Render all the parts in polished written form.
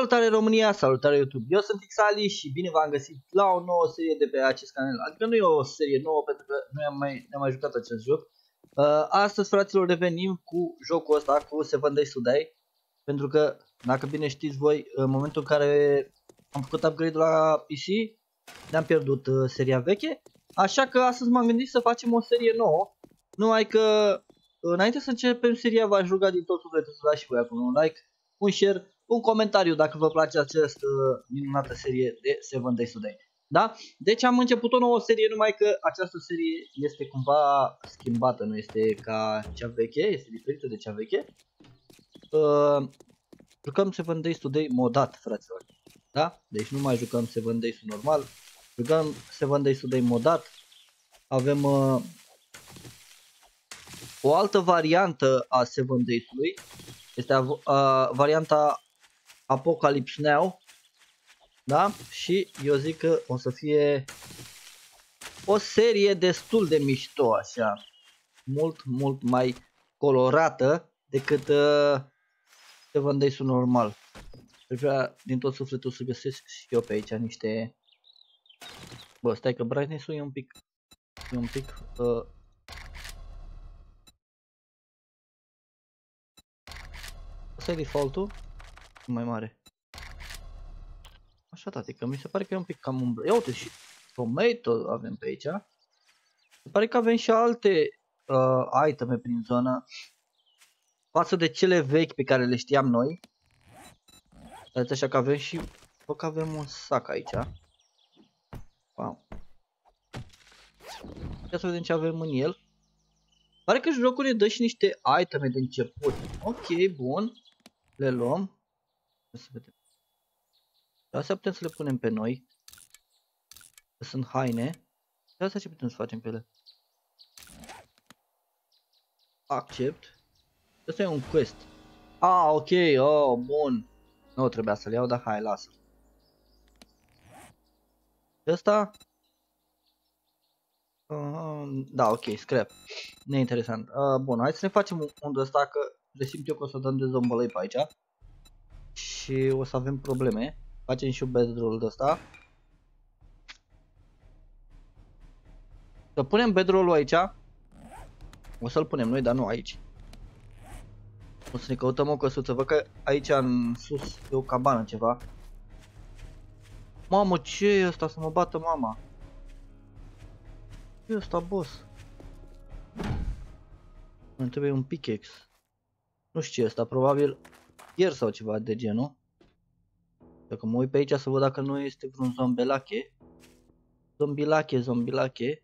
Salutare România, salutare YouTube, eu sunt Xali și bine v-am găsit la o nouă serie de pe acest canal. Adică nu e o serie nouă pentru că noi ne-am mai jucat acest joc. Astăzi, fraților, revenim cu jocul ăsta, cu 7 Days to Die. Pentru că, dacă bine știți voi, în momentul în care am făcut upgrade la PC, ne-am pierdut seria veche. Așa că astăzi m-am gândit să facem o serie nouă. Numai că, înainte să începem seria, v-aș ruga din tot sufletul să dați și voi acolo un like, un share, un comentariu dacă vă place această minunată serie de 7 Days to Die. Da? Deci am început o nouă serie, numai că această serie este cumva schimbată, nu este ca cea veche, este diferită de cea veche. Jucăm 7 Days to Die modat, fraților. Da? Deci nu mai jucăm 7 Days normal, jucăm 7 Days to Die modat. Avem o altă variantă a 7 Days-ului. Este varianta Apocalypse Now. Da? Și eu zic că o să fie o serie destul de mișto, așa. Mult mai colorată decât 7 Days normal. Aș vrea din tot sufletul să găsesc și eu pe aici niște... Bă, stai că brightness-ul e un pic... Asta e default-ul mai mare. Așa, tati, că mi se pare că e un pic cam umbră. Ia uite, și tomato avem pe aici. Se pare că avem și alte iteme prin zonă față de cele vechi pe care le știam noi. Deci așa că avem și... Bă, că avem un sac aici. Wow. Ia să vedem ce avem în el. Pare că jocul ne dă și niște iteme de început. Ok, bun. Le luăm. Să vedem. Astea putem să le punem pe noi. Că sunt haine. De astea ce putem să facem pe ele? Accept. Asta e un quest. Ah, ok, oh, bun. Nu trebuia să le iau, dar hai, lasă. Ăsta? Da, ok, scrap. Neinteresant. Bun, hai să ne facem unde ăsta, că resimt eu că o să dăm de zombolăi pe aici. Și o să avem probleme. Facem și un bedroll de ăsta. Să punem bedroll-ul aici. O să-l punem noi, dar nu aici. O să ne căutăm o căsuță. Văd că aici în sus e o cabană ceva. Mamă, ce e ăsta? Să mă bată mama. Ce e ăsta, boss? Îmi trebuie un pickaxe. Nu știu ce e ăsta, probabil ieri sau ceva de genul. Dacă mă uit pe aici să văd dacă nu este vreun zombelache. Zombilache.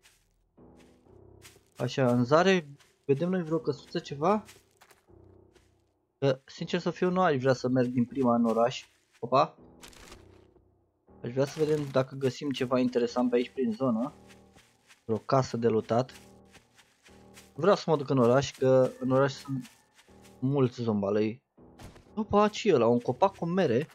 Așa, în zare vedem noi vreo căsuță, ceva? Că, sincer să fiu, nu aș vrea să merg din prima în oraș. Opa. Aș vrea să vedem dacă găsim ceva interesant pe aici prin zonă. Vreo casă de lutat. Vreau să mă duc în oraș, că în oraș sunt mulți zombalei. Opa, ce e ăla? Un copac cu mere.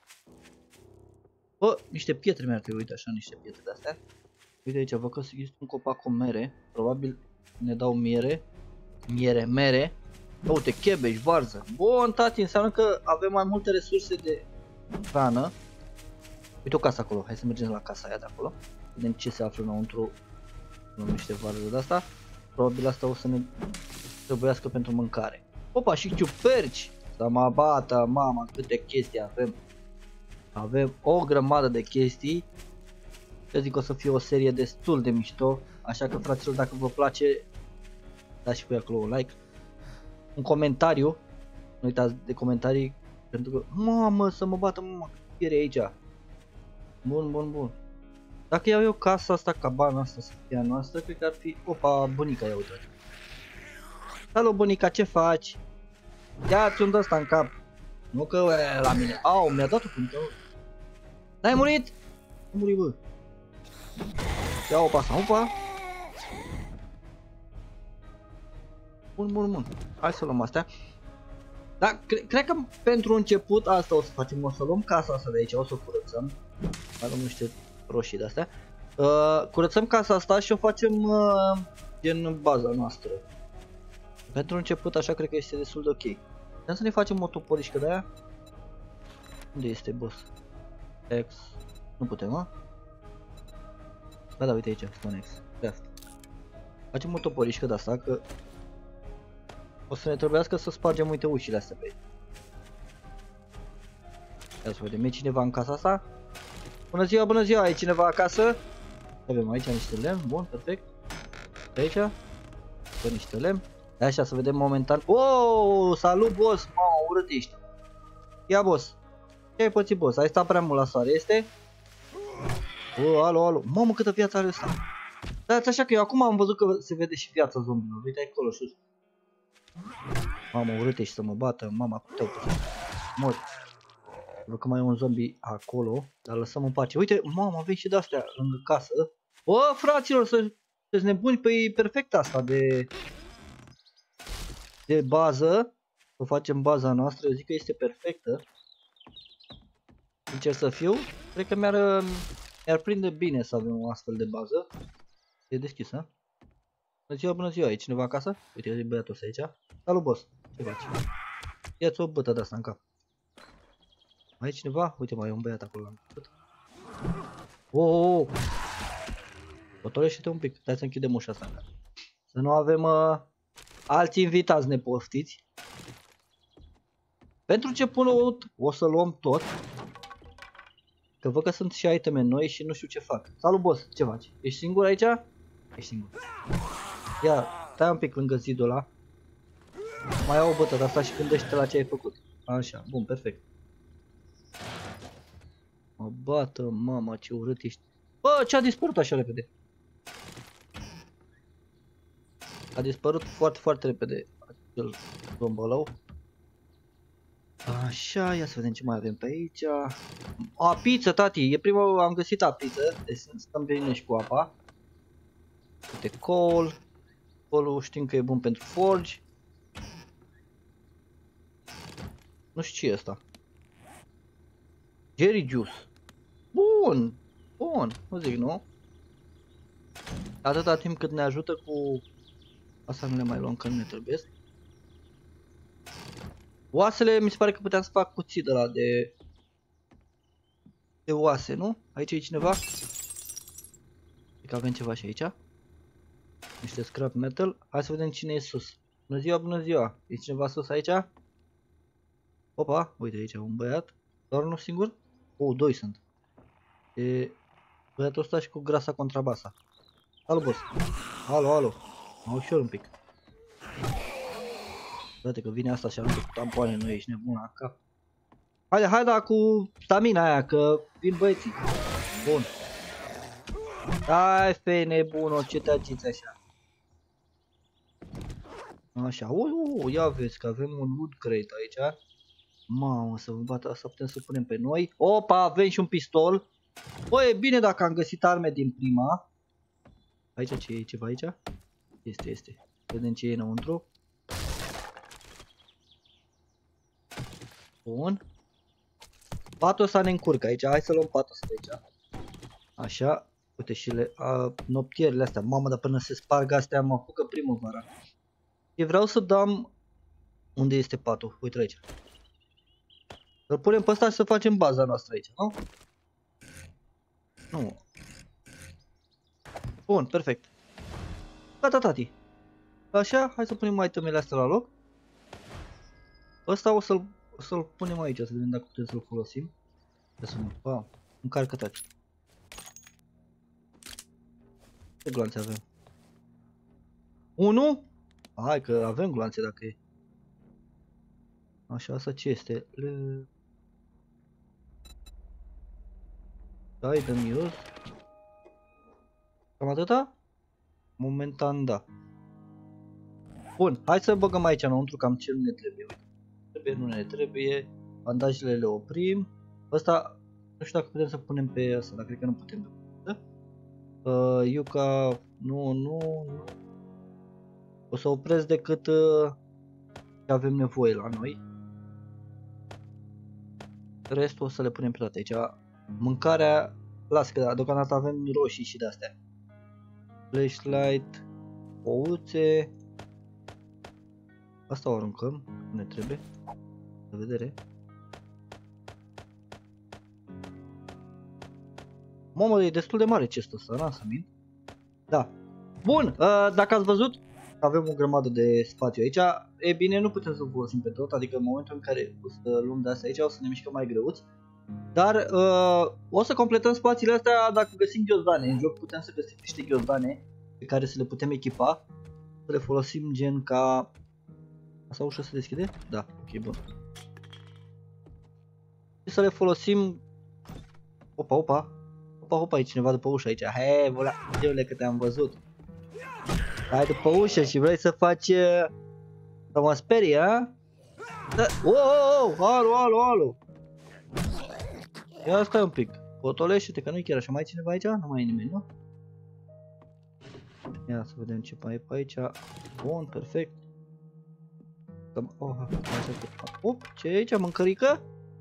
Bă, niște pietre mi-ar trebui, uite așa, niște pietre de-astea. Uite aici, văd că există un copac cu mere. Probabil ne dau mere. Uite, cabbage, varză. Bun, tati, înseamnă că avem mai multe resurse de hrană. Uite o casă acolo, hai să mergem la casa aia de acolo. Vedem ce se află înăuntru. Nu niște varză de asta. Probabil asta o să ne trebuiască pentru mâncare. Opa, și ciuperci. Să mă bată, mama, câte chestii avem. Avem o grămadă de chestii. Eu zic că o să fie o serie destul de mișto. Așa că, fraților, dacă vă place, dați și voi acolo un like, un comentariu. Nu uitați de comentarii, pentru că, mamă, să mă bată, mama, piere aici. Bun. Dacă iau eu casa asta, cabana asta să fie a noastră, cred că ar fi... Opa, bunica, ia uite. Salut, bunica, ce faci? Ia-ți un ăsta în cap. Nu că la mine. Au, mi-a dat-o puntă. N-ai murit? Nu muri, bă. Ia opa asta, Bun. Hai să luăm astea. Da, cred că pentru început asta o să facem. O să luăm casa asta de aici, o să o curățăm. Mai luăm niște roșii de astea. Curățăm casa asta și o facem din baza noastră. Pentru început așa cred că este destul de ok. Putem să ne facem o toporișcă de aia? Unde este boss? X. Nu putem, mă? Da, uite aici, Stone X. Craft. Facem o toporișcă de asta, că o să ne trebuiască să spargem, uite, ușile astea pe aici. Ia să vedem, e cineva în casa asta? Bună ziua, e cineva acasă? Avem aici niște lemn, bun, perfect. De aici, pe niște lemn. De așa, să vedem momentan. Oh, salut, boss! Mamă, urât ești. Ia, boss. Ce ai pățit, boss? Ai stat prea mult la soare, este? Alo. Mamă, câtă viață are ăsta. Dați așa că eu acum am văzut că se vede și viața zombilor. Uite acolo sus. Mamă, urât ești să mă bată. Mama, cu tău. Mor. Văd că mai e un zombie acolo. Dar lăsăm în pace. Uite, mamă, avem și de-astea lângă casă. O, fraților, sunteți nebuni. Păi e perfect asta de bază. Să facem baza noastră. Eu zic că este perfectă. Sincer să fiu. Cred că mi-ar prinde bine să avem o astfel de bază. E deschisă. Bună ziua, e cineva acasă? Uite, e băiatul ăsta aici. Salut, boss. Ce faci? Ia-ți o bătă de asta în cap. Mai e cineva? Uite, mai e un băiat acolo la început. Oh! Potolește-te un pic. Hai să închidem ușa asta. Să nu avem alți invitați nepoftiți. Pentru început o să luăm tot. Că văd că sunt și iteme noi și nu știu ce fac. Salut, boss. Ce faci? Ești singur aici? Ești singur. Ia, stai un pic lângă zidul ăla. Mai au o bătă de asta și gândește la ce ai făcut. Așa, bun, perfect. Mă bată, mama, ce urât ești. Bă, ce a dispărut așa repede? A dispărut foarte, foarte repede acel zombolău. Așa, ia să vedem ce mai avem pe aici. A, pizza, tati, e prima, am găsit pizza. Deci stăm bine și cu apa. Uite, coal. Coal-ul știm că e bun pentru forge. Nu știu ce e asta. Jerry juice. Bun, bun, nu zic nu. Atâta timp cât ne ajută cu... Asta nu le mai luăm că nu ne trebuie. Oasele, mi se pare că puteam să fac cuțit ăla de oase, nu? Aici e cineva? Cred că avem ceva și aici. Niște scrap metal. Hai să vedem cine e sus. Bună ziua. E cineva sus aici? Opa, uite aici un băiat. Doar unul singur? Oh, doi sunt. E băiatul ăsta și cu grasa contrabasa. Salut, boss. Alo. Mă ușor un pic. Uite că vine asta și aruncă cu tampoane, nu ești nebun la cap. Hai da cu stamina aia, că vin băieții. Bun. Hai, fei nebun, ce te agiți așa? Așa, ia vezi că avem un wood crate aici. Mamă, să vă bată, asta putem să punem pe noi. Opa, avem și un pistol. Bă, e bine dacă am găsit arme din prima. Aici ce e ceva aici? Este. Vedem ce e înăuntru. Bun. Patul ăsta ne încurcă aici, hai să luăm patul ăsta aici. Așa, uite și noptierile astea, mamă, dar până se sparg astea mă apucă primăvara. Și vreau să dăm... Unde este patul? Uite aici. Să-l punem pe ăsta și să facem baza noastră aici, nu? Nu. Bun, perfect. Gata, tati. Așa, hai să punem itemele astea la loc. Ăsta o să-l punem aici, să vedem dacă putem să-l folosim. Wow, încarcă, tati. Ce gloanțe avem? 1? Hai că avem gloanțe dacă e. Așa, asta ce este? Item use. Cam atâta? Momentan da. Bun, hai să băgăm aici înăuntru cam ce nu ne trebuie. Nu ne trebuie. Bandajele le oprim. Ăsta, nu știu dacă putem să punem pe ăsta, dar cred că nu putem. Da? Yuka, nu. O să opresc decât ce avem nevoie la noi. Restul o să le punem pe toate aici. Mâncarea, las că deocamdată avem roșii și de-astea. Flashlight, ouțe. Asta o aruncăm, ne trebuie. De vedere. Mamă, e destul de mare chestul ăsta, n-am să mint. Da. Bun, dacă ați văzut, avem o grămadă de spațiu aici. E bine, nu putem să folosim pe tot, adică în momentul în care o să luăm de astea aici, o să ne mișcăm mai greuți. Dar o să completăm spațiile astea dacă găsim ghiozdane. În joc putem să găsim niște ghiozdane pe care să le putem echipa, să le folosim gen ca... Asta ușă se deschide? Da, ok, bun. Și să le folosim... Opa, e cineva după ușă aici. Hei, băla, Diule, că te-am văzut. Hai după ușă și vrei să faci... Să mă sperii, a? Da. Alo. Ia stai un pic. Potolește-te, că nu-i chiar așa. Mai e cineva aici? Nu mai e nimeni, nu? Ia să vedem ce mai e pe aici. Bun, perfect. Ce e aici? Mâncărică?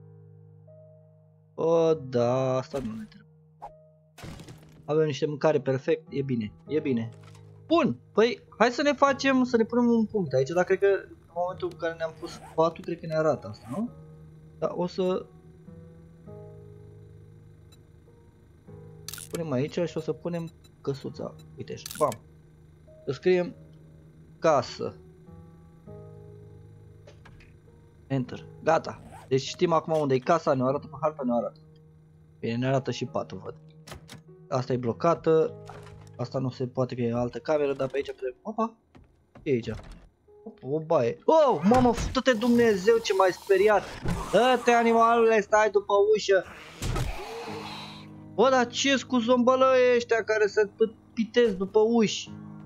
Da, asta nu ne trebuie. Avem niște mâncare, perfect, e bine. Bun, păi hai să ne facem, să ne punem un punct aici, dar cred că în momentul în care ne-am pus patul, cred că ne arată asta, nu? Da, o să punem aici și o să punem căsuța, uite așa, bam. Să scriem casă. Enter, gata. Deci știm acum unde e casa, ne arată pe harta, ne arată. Bine, ne arată și patul, văd. Asta e blocată. Asta nu se poate că e altă cameră, dar pe aici putem... Opa! Ce e aici? O baie. Oh, mamă, fă-te Dumnezeu, ce m-ai speriat! Dă-te, animalule, stai după ușă! Bă, dar ce-s cu zombălăii ăștia care se pitesc după uși?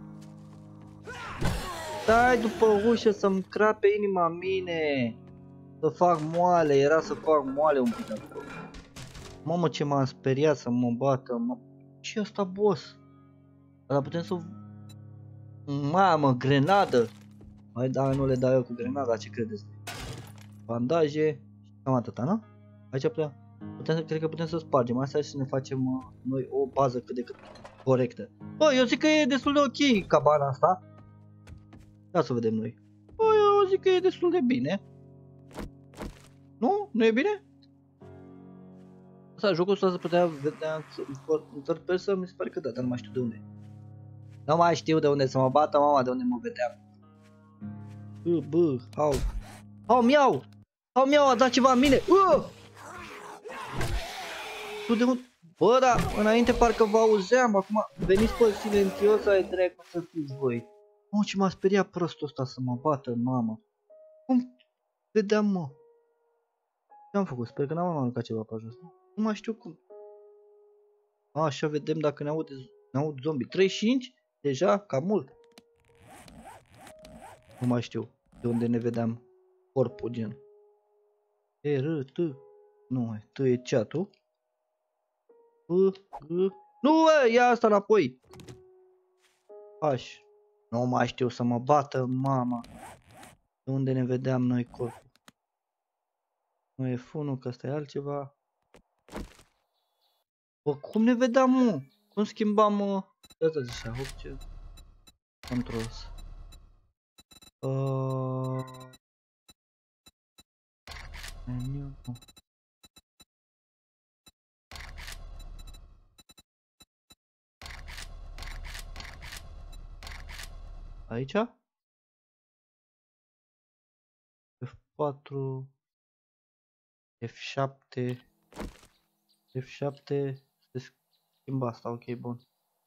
Stai după ușă să-mi crape inima mine! Să fac moale, era să fac moale un pic acolo. Mamă, ce m-am speriat să mă bată, ce-i asta, boss? Dar putem să... Mamă, grenadă! Mai da, nu le dau eu cu grenada, ce credeți? Bandaje, cam atâta, nu? Aici cred că putem să spargem asta și să ne facem noi o bază cât de cât corectă. Bă, eu zic că e destul de ok cabana asta. Ia să vedem noi. Bă, eu zic că e destul de bine. Nu? Nu e bine? Asta, jocul ăsta se putea vedea în third person, mi se pare că da, dar nu mai știu de unde. Nu mai știu de unde să mă bată mama, de unde mă vedeam. Miau, a dat ceva în mine. Tu de unde? Bă, da, înainte parcă vă auzeam, acum veniți pe silențios, ai dracu să fiți voi. Mă, ce m-a speriat prostul ăsta să mă bată, mama. Cum vedeam, mă? Ce am făcut? Sper că n-am aruncat ceva pe jos. Nu mai știu cum. Așa vedem dacă ne aud zombie. 35? Deja? Cam mult. Nu mai știu de unde ne vedeam corpul, gen. Nu, T e chat-ul. Nu, ia asta înapoi. H. Nu mai știu să mă bată, mama. De unde ne vedeam noi corpul? Nu e funul, că asta e altceva. Bă, cum ne vedeam, mă? Cum schimbam, asta zicea, ce? Controls. Meniu. Aici? F4 F7 F7 se schimbă asta, ok, bun.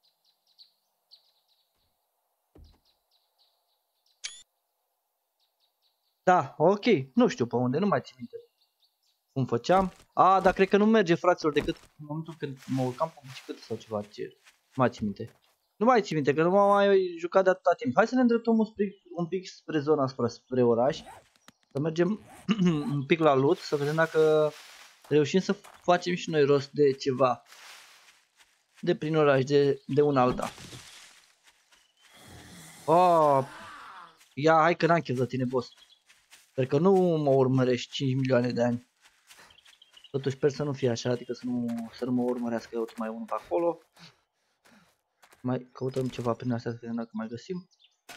Da, ok, nu știu pe unde, nu mai țin minte cum făceam. Dar cred că nu merge, fraților, decât în momentul când mă urcam pe bicicletă sau ceva, ce nu mai țin minte. Nu mai țin minte, că nu m-am mai jucat de atâta timp. Hai să ne îndreptăm un pic spre zona, spre oraș. Să mergem un pic la loot, să vedem dacă reușim să facem și noi rost de ceva. De prin oraș, de un alta. Ia, hai că n-am chef de tine, boss. Sper că nu mă urmărești 5 milioane de ani. Totuși sper să nu fie așa, adică să nu mă urmărească eu mai unul pe acolo. Mai căutăm ceva prin astea să vedem dacă mai găsim.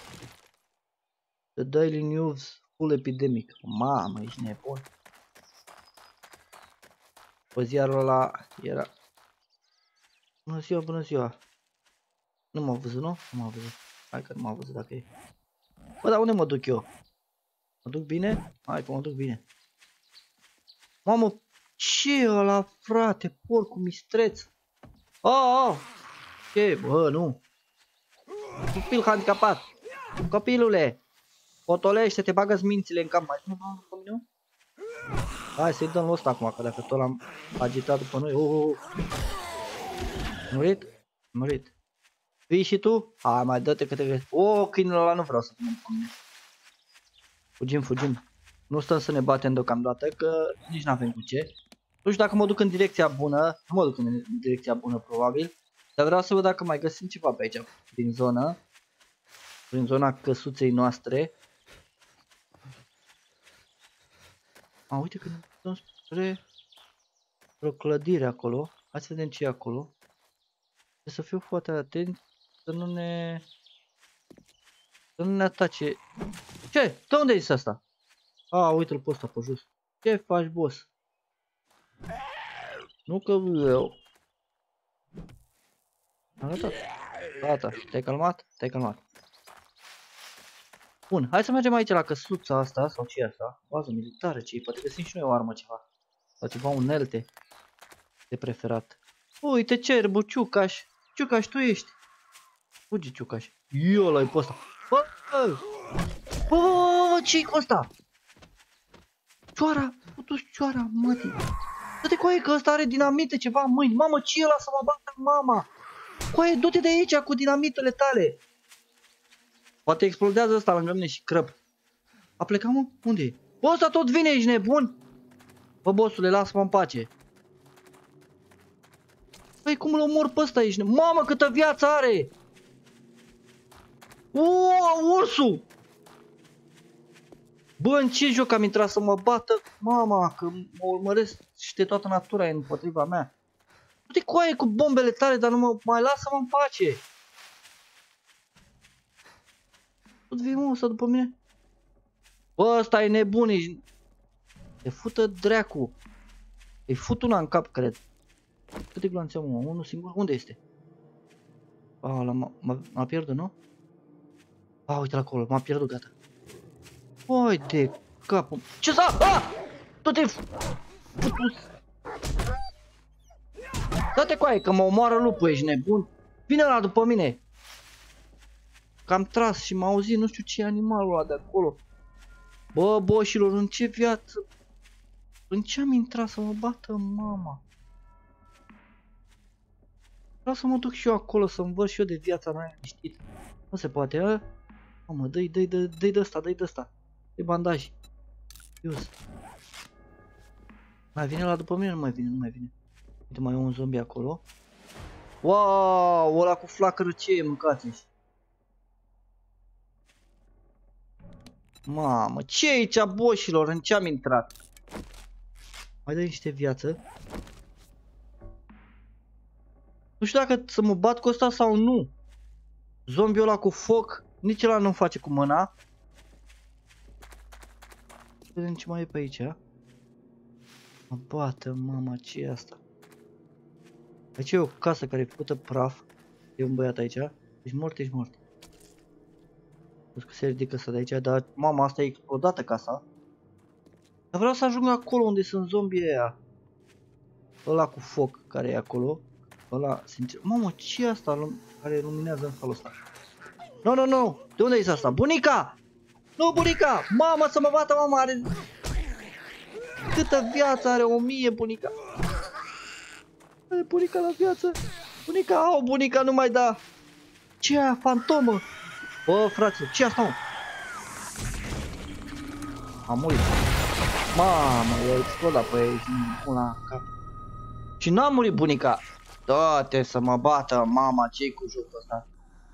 The Daily News Full Epidemic. Mamă, ești nebun. Pe ziarul ăla era... Bună ziua, bună ziua. Nu m-a văzut, nu? Nu m-a văzut. Hai că nu m-a văzut dacă e. Bă, dar unde mă duc eu? Mă duc bine? Hai că mă duc bine. Mamă, ce e ăla, frate? Porcu mistreț. Oh! Ce? Bă, nu. Copil handicapat. Copilule. Potolește-te, bagă-ți mințile în cap. Mai nu pe mine? Hai să-i dăm ăsta acum, că dacă tot l-am agitat după noi. Murit? Murit. Vii și tu? Hai, mai dă-te că te vezi. Câinele ăla nu vreau să vină pe mine. Fugim, fugim. Nu stăm să ne batem deocamdată, că nici n-avem cu ce. Nu știu dacă mă duc în direcția bună. Nu mă duc în direcția bună, probabil. Dar vreau să văd dacă mai găsim ceva pe aici, prin zonă. Prin zona căsuței noastre. Uite că ne dăm spre o clădire acolo. Hai să vedem ce e acolo. Trebuie să fiu foarte atent să nu ne atace. Ce? De unde e asta? Uite-l pe ăsta pe jos. Ce faci, boss? Nu că eu. Arătat. Gata, te-ai calmat? Te-ai calmat. Bun, hai să mergem aici la căsuța asta, sau ce e asta? Bază militară, ce poate găsim și noi o armă ceva. Sau ceva unelte de preferat. Uite cerbul, Ciucaș. Ciucaș, tu ești. Fugi, Ciucaș. Eu ăla-i pe ăsta. Bă, ce-i cu ăsta? Cioara, putu-și cioara, mătii. Dă-te cu aia că ăsta are dinamite ceva în mâini. Mamă, ce e ăla să mă bată, mama? Coaie, du-te de aici cu dinamitele tale. Poate explodează ăsta lângă mine și crăp. A plecat, mă? Unde e? Bă, ăsta tot vine, ești nebun? Bă, bossule, lasă-mă în pace. Păi, cum îl omor pe ăsta, ești nebun? Mamă, câtă viață are! Ursul! Bă, în ce joc am intrat să mă bată? Mama, că mă urmăresc și de toată natura e împotriva mea. Du-te cu aia cu bombele tale, dar nu mă mai lasă-mă în pace. Tot vii, mă, ăsta după mine? Bă, ăsta e nebun, ești... Te fută dracu. Îi fut una în cap, cred. Câte glanțe am, mă? Unul singur? Unde este? M-a pierdut, nu? Uite-l acolo, m-a pierdut, gata. Hai de capul. Ce s-a? Du-te! Futus! Dă-te cu aia, că mă omoară lupul, ești nebun? Vine ăla după mine! Că am tras și m-a auzit, nu știu ce e animalul ăla de acolo. Bă, boșilor, în ce viață? În ce am intrat să mă bată mama? Vreau să mă duc și eu acolo, să-mi văd și eu de viața mea liniștit. Nu se poate, a? Mamă, dă-i de ăsta, dă-i de ăsta. Dă-i bandaj. Ius. Mai vine la după mine? Nu mai vine, nu mai vine. Uite, mai e un zombie acolo. Wow, ăla cu flacără ce e, mâncați-și. Mamă, ce e aici, boșilor? În ce am intrat? Mai dă niște viață. Nu știu dacă să mă bat cu ăsta sau nu. Zombiul ăla cu foc, nici ăla nu face cu mâna. Vedem ce mai e pe aici. Mă bată, mama, ce e asta? Aici e o casă care e făcută praf. E un băiat aici. Ești mort, ești mort. Văd că se ridică ăsta de aici, dar mama, asta e explodată casa. Dar vreau să ajung acolo unde sunt zombii ăia. Ăla cu foc care e acolo. Ăla, sincer. Mamă, ce e asta care luminează în halul ăsta? Nu, nu, nu. De unde e asta? Bunica! Nu, bunica! Mamă, să mă bată, mama, are... Câtă viață are? 1000, bunica. Are bunica la viață. Bunica, bunica, nu mai da. Ce e aia, fantomă? Bă, frate, ce e asta, mă? Am murit. Mamă, i-a explodat pe aici, una cap. Și n-a murit bunica. Dă-te să mă bată, mama, ce-i cu jocul ăsta?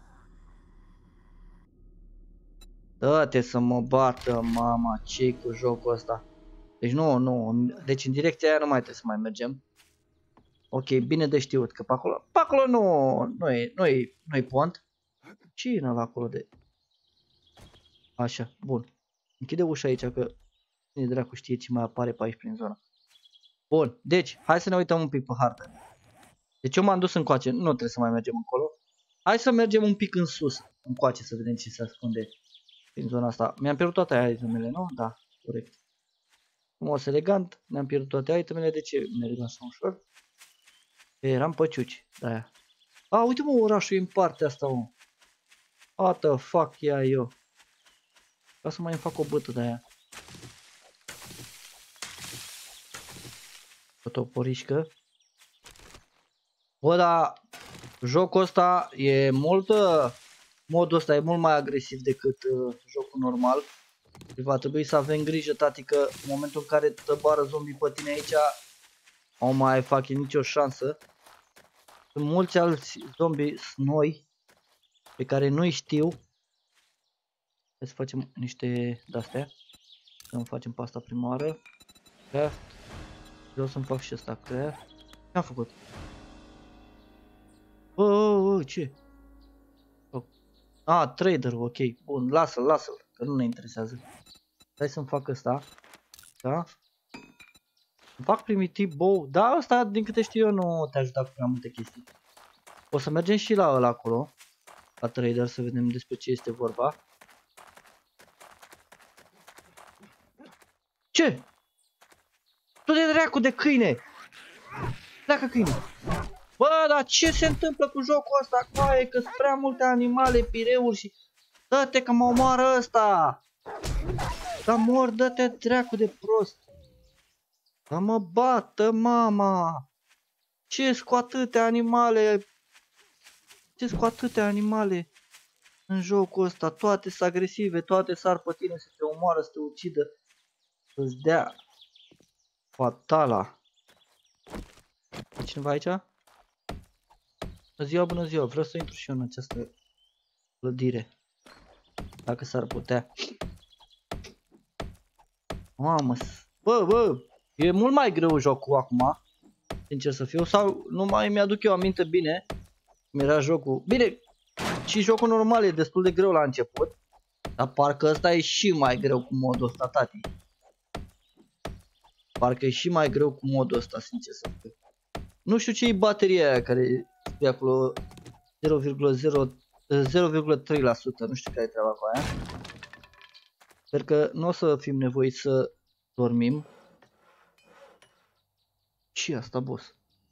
Dă-te să mă bată, mama, ce-i cu jocul ăsta? Deci nu, deci în direcția aia nu mai trebuie să mai mergem. Ok, bine de știut că pe acolo nu e pont. Ce e ăla acolo de... Așa, bun. Închide ușa aici că cine dracu știe ce mai apare pe aici prin zona. Bun, deci, hai să ne uităm un pic pe hartă. Deci eu m-am dus încoace, nu trebuie să mai mergem încolo. Hai să mergem un pic în sus, încoace, să vedem ce se ascunde prin zona asta. Mi-am pierdut toate itemele, nu? Da, corect. Frumos, elegant, mi-am pierdut toate itemele, de ce merg așa ușor? Eram păciuci, de-aia. A, uite mă, orașul e în partea asta, mă. What the fuck, ia eu. Ca să mai îmi fac o bătă de-aia. O toporișcă. Bă, dar jocul ăsta e mult, modul ăsta e mult mai agresiv decât jocul normal. Deci va trebui să avem grijă, tati, că în momentul în care tăbară zombii pe tine aici, nu mai fac nicio șansă. Sunt mulți alți zombii noi, pe care nu-i știu. Hai să facem niște de-astea. Să facem pe asta prima oară. Craft. Vreau să-mi fac și ăsta craft. Ce-am făcut? Ce? Oh. Ah, trader, ok. Bun, lasă-l, lasă-l, că nu ne interesează. Hai să-mi fac ăsta. Da? Îmi fac primitiv bow. Da, ăsta, din câte știu eu, nu te-a ajutat cu prea multe chestii. O să mergem și la ăla acolo. La trader, să vedem despre ce este vorba. Ce? Tu de dracu de câine! Pleacă câine! Bă, dar ce se întâmplă cu jocul ăsta? Coaie, că sunt prea multe animale, pireuri și... Dă-te că mă omoară ăsta! Da mor, dă-te dracu de prost! Da mă bată, mama! Ce-s cu atâtea animale? Ce-s cu atâtea animale în jocul ăsta? Toate sunt agresive, toate sar pe tine să te omoară, să te ucidă. Să-ți dea fatala. E cineva aici? Bună ziua, bună ziua, vreau să intru și eu în această clădire. Dacă s-ar putea. Mamă, bă, e mult mai greu jocul acum. Sincer să fiu, sau nu mai mi-aduc eu aminte bine cum era jocul. Bine, și jocul normal e destul de greu la început. Dar parcă ăsta e și mai greu cu modul ăsta, tati. Parcă e și mai greu cu modul ăsta, sincer să fiu. Nu știu ce e bateria aia care e acolo 0,3%, nu știu care e treaba cu aia. Sper că nu o să fim nevoiți să dormim. Ce asta, boss?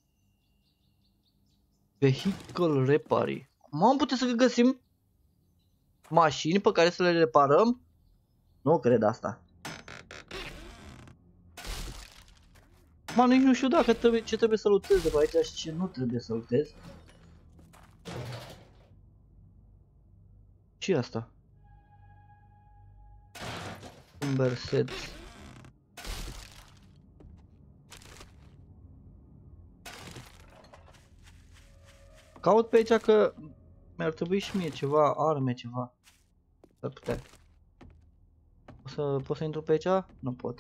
Vehicle repari. Mamă, putem să găsim mașini pe care să le reparăm? Nu cred asta. Mă, nici nu știu dacă ce trebuie să lutez de pe aici și ce nu trebuie să lutez. Ce e asta? Umber sets. Caut pe aici că mi-ar trebui și mie ceva, arme, ceva. S-ar putea. Pot să intru pe aici? Nu pot.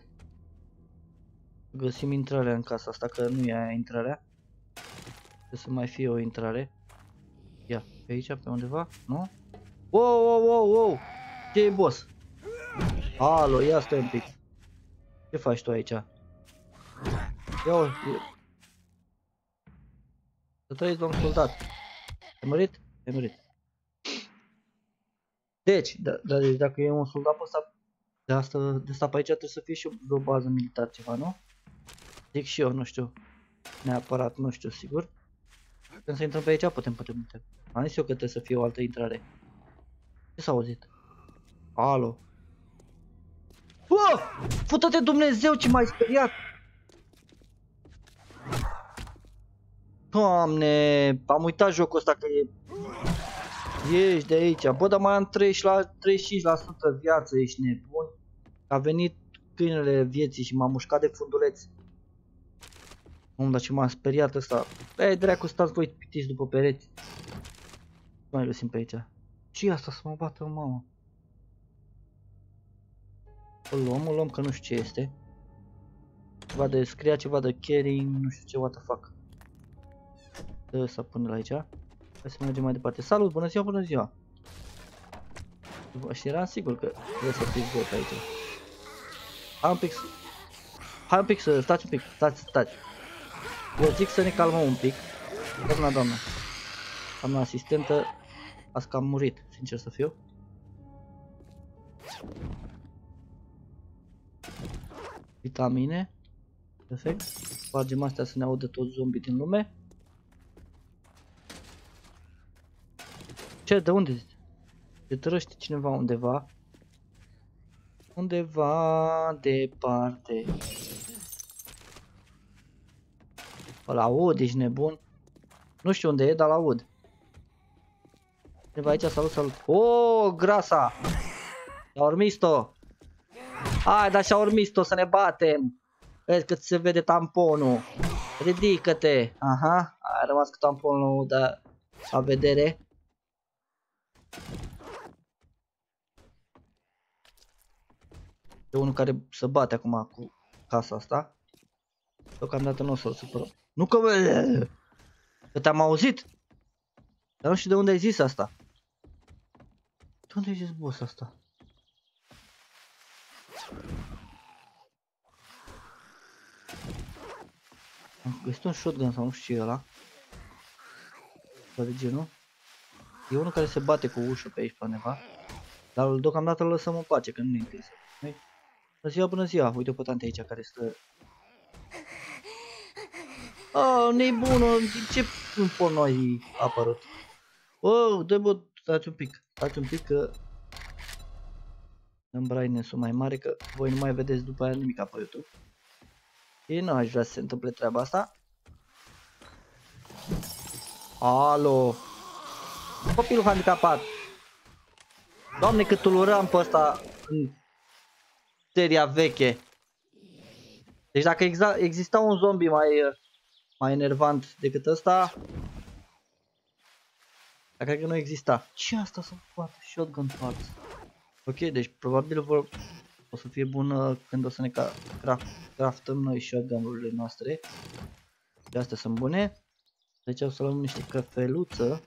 Găsim intrarea în casa asta, că nu e aia intrarea. Trebuie să mai fie o intrare. Ia, pe aici, pe undeva? Nu? Wow! Ce e, boss? Alo, ia stai un pic. Ce faci tu aici? Ia-o. Să trăiți, domn soldat. Ai murit? Ai murit. Deci, deci dacă e un soldat pe ăsta, de asta pe aici trebuie să fie și o bază militară ceva, nu? Zic și eu, nu știu. Neapărat, nu știu sigur. Putem să intrăm pe aici? Putem. Am zis eu că trebuie să fie o altă intrare. Ce s-a auzit? Alo. Bă! Fută-te Dumnezeu, ce m-ai speriat! Doamne, am uitat jocul ăsta că e... Ești de aici. Bă, dar mai am 35% viață, ești nebun. A venit câinele vieții și m-a mușcat de funduleț. Dar ce m-a speriat ăsta. Ei, dracu, stați voi pitiți după pereți. Nu mai găsim pe aici. Ce-i asta să mă bată, mamă? O luăm, că nu știu ce este. Ceva de scria, ceva de carrying, nu știu ce, what the fuck. Dă să pune la aici. Hai să mergem mai departe. Salut, bună ziua! Și eram sigur că trebuie să fiți voi pe aici. Hai un pic să stați un pic, stați. Vă zic să ne calmăm un pic. Doamna. Doamna asistentă, azi că am murit, sincer să fiu. Vitamine. Perfect. Spargem astea să ne audă toți zombii din lume. Ce? De unde? Se tărăște cineva undeva. Undeva departe. Îl aud, ești nebun. Nu știu unde e, dar l-aud. Cineva aici, salut. Oh, grasa! Și-a urmis-o. Hai, dar și-a urmis-o să ne batem. Vezi că ți se vede tamponul. Ridică-te. Aha, a rămas cu tamponul de la vedere. E unul care se bate acum cu casa asta. Deocamdată nu o să-l supărăm. Nu că te-am auzit. Dar nu știu de unde ai zis asta. De unde ai zis boss asta? Am găsit un shotgun sau nu știu ce e ăla. De genul. E unul care se bate cu ușă pe aici pe undeva. Dar deocamdată îl lăsăm în pace, că nu-i interesă. Bună ziua, uite o tante aici care stă. Oh, nebună, ce porno ai apărut? Oh, dă-bă, stați un pic că în brightness-ul mai mare, că voi nu mai vedeți după aia nimic pe YouTube. Și nu aș vrea să se întâmple treaba asta. Alo! Copilul handicapat! Doamne, cât îl urăm pe ăsta în seria veche. Deci dacă exista un zombie mai enervant decât ăsta, dar cred că nu exista. Ce asta să facă? Shotgun parts. Ok, deci probabil o să fie bună când o să ne craftăm noi shotgun-urile noastre. Și astea sunt bune. Deci o să luăm niște căfeluță.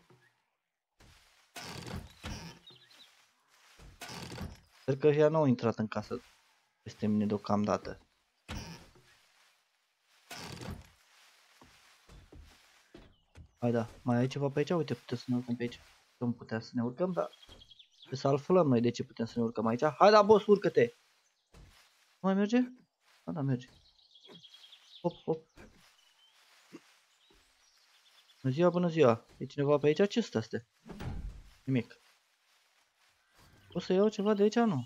Sper că ea nu au intrat în casă peste mine deocamdată. Hai da, mai ai ceva pe aici? Uite, putem să ne urcăm pe aici. Nu putem să ne urcăm, dar trebuie să aflăm noi de ce putem să ne urcăm aici. Hai da, boss, urcă-te! Mai merge? Da, merge. Hop. Bună ziua. E cineva pe aici? Ce stă astea? Nimic. O să iau ceva de aici? Nu.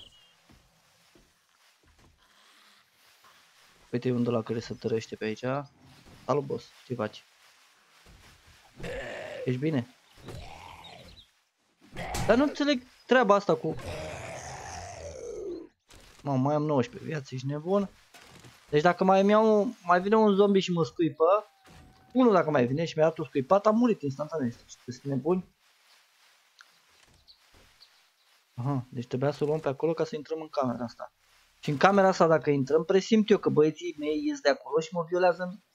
Uite, e unde la care se tărăște pe aici. Salut, boss. Ce faci? Ești bine? Dar nu înțeleg treaba asta cu... Mă, mai am 19 viață, ești nebun? Deci dacă mai vine un zombie și mă scuipă, unul dacă mai vine și mi-a dat o scuipat, am murit instantaneu. Sunt nebuni? Aha, deci trebuia să o luăm pe acolo ca să intrăm în camera asta. Și în camera asta dacă intrăm, presimt eu că băieții mei ies de acolo și mă violează în...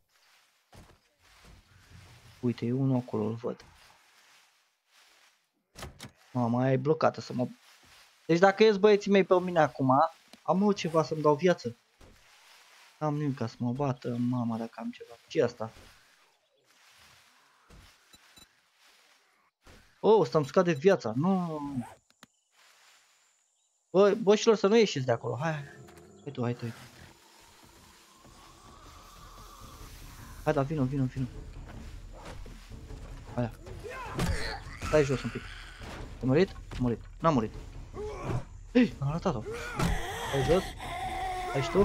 Uite, e unul acolo, îl văd. Mama, aia e blocată să mă... Deci dacă ies băieții mei pe mine acum, am eu ceva să-mi dau viață. N-am nimic ca să mă bată, mama, dacă am ceva. Ce-i asta? Oh, să-mi scade viața. Nu. Băi, boșilor, să nu ieșiți de acolo. Hai tu. Hai, da, vino. Hai. Stai jos un pic. Ai murit? A murit. N-am murit. Ei, am arătat-o. Stai jos. Ai și tu?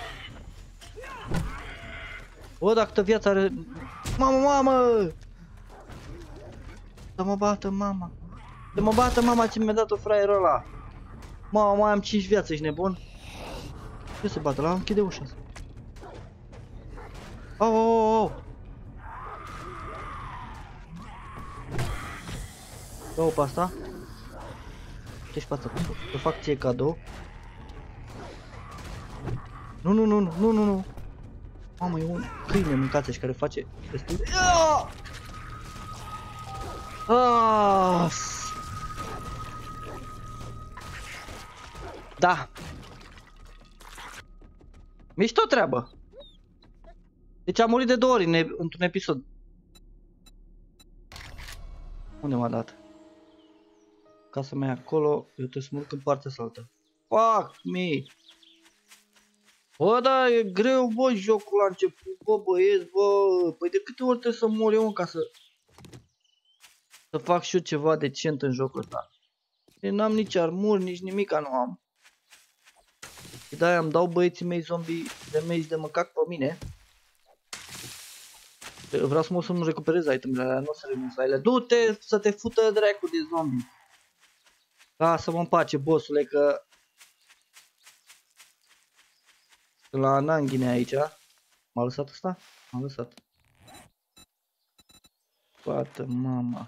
O, dacă tă viața are... Mamă! Să mă bată mama ce mi-a dat-o fraierul ăla. Mamă, mai am 5 viață, ești nebun? Ce se bată? La închide ușa asta. Au. Dă-o pe asta. Ce-și față? Să fac ție cadou. Nu. Mamă, e un câine mâncață și care face destul de... Da. Mișto treabă. Deci am murit de 2 ori într-un episod. Unde m-a dat? Casa mea acolo, eu trebuie să mă duc în partea cealaltă. Fuck me! Bă, da, e greu, bă, jocul la început, bă, băieți, bă. Păi de câte ori trebuie să mor eu ca să fac și eu ceva decent în jocul ăsta? Eu n-am nici armuri, nici nimica nu am. Și de-aia îmi dau băieții mei zombie de meci de măcac pe mine. Vreau să mă să nu recuperez itemele alea, nu o să renunț la ele. Du-te să te fută dracu de zombie. Lasă-mă în pace, bossule, că la Nanghine aici. M-a lăsat ăsta? M-a lăsat. Toată mama.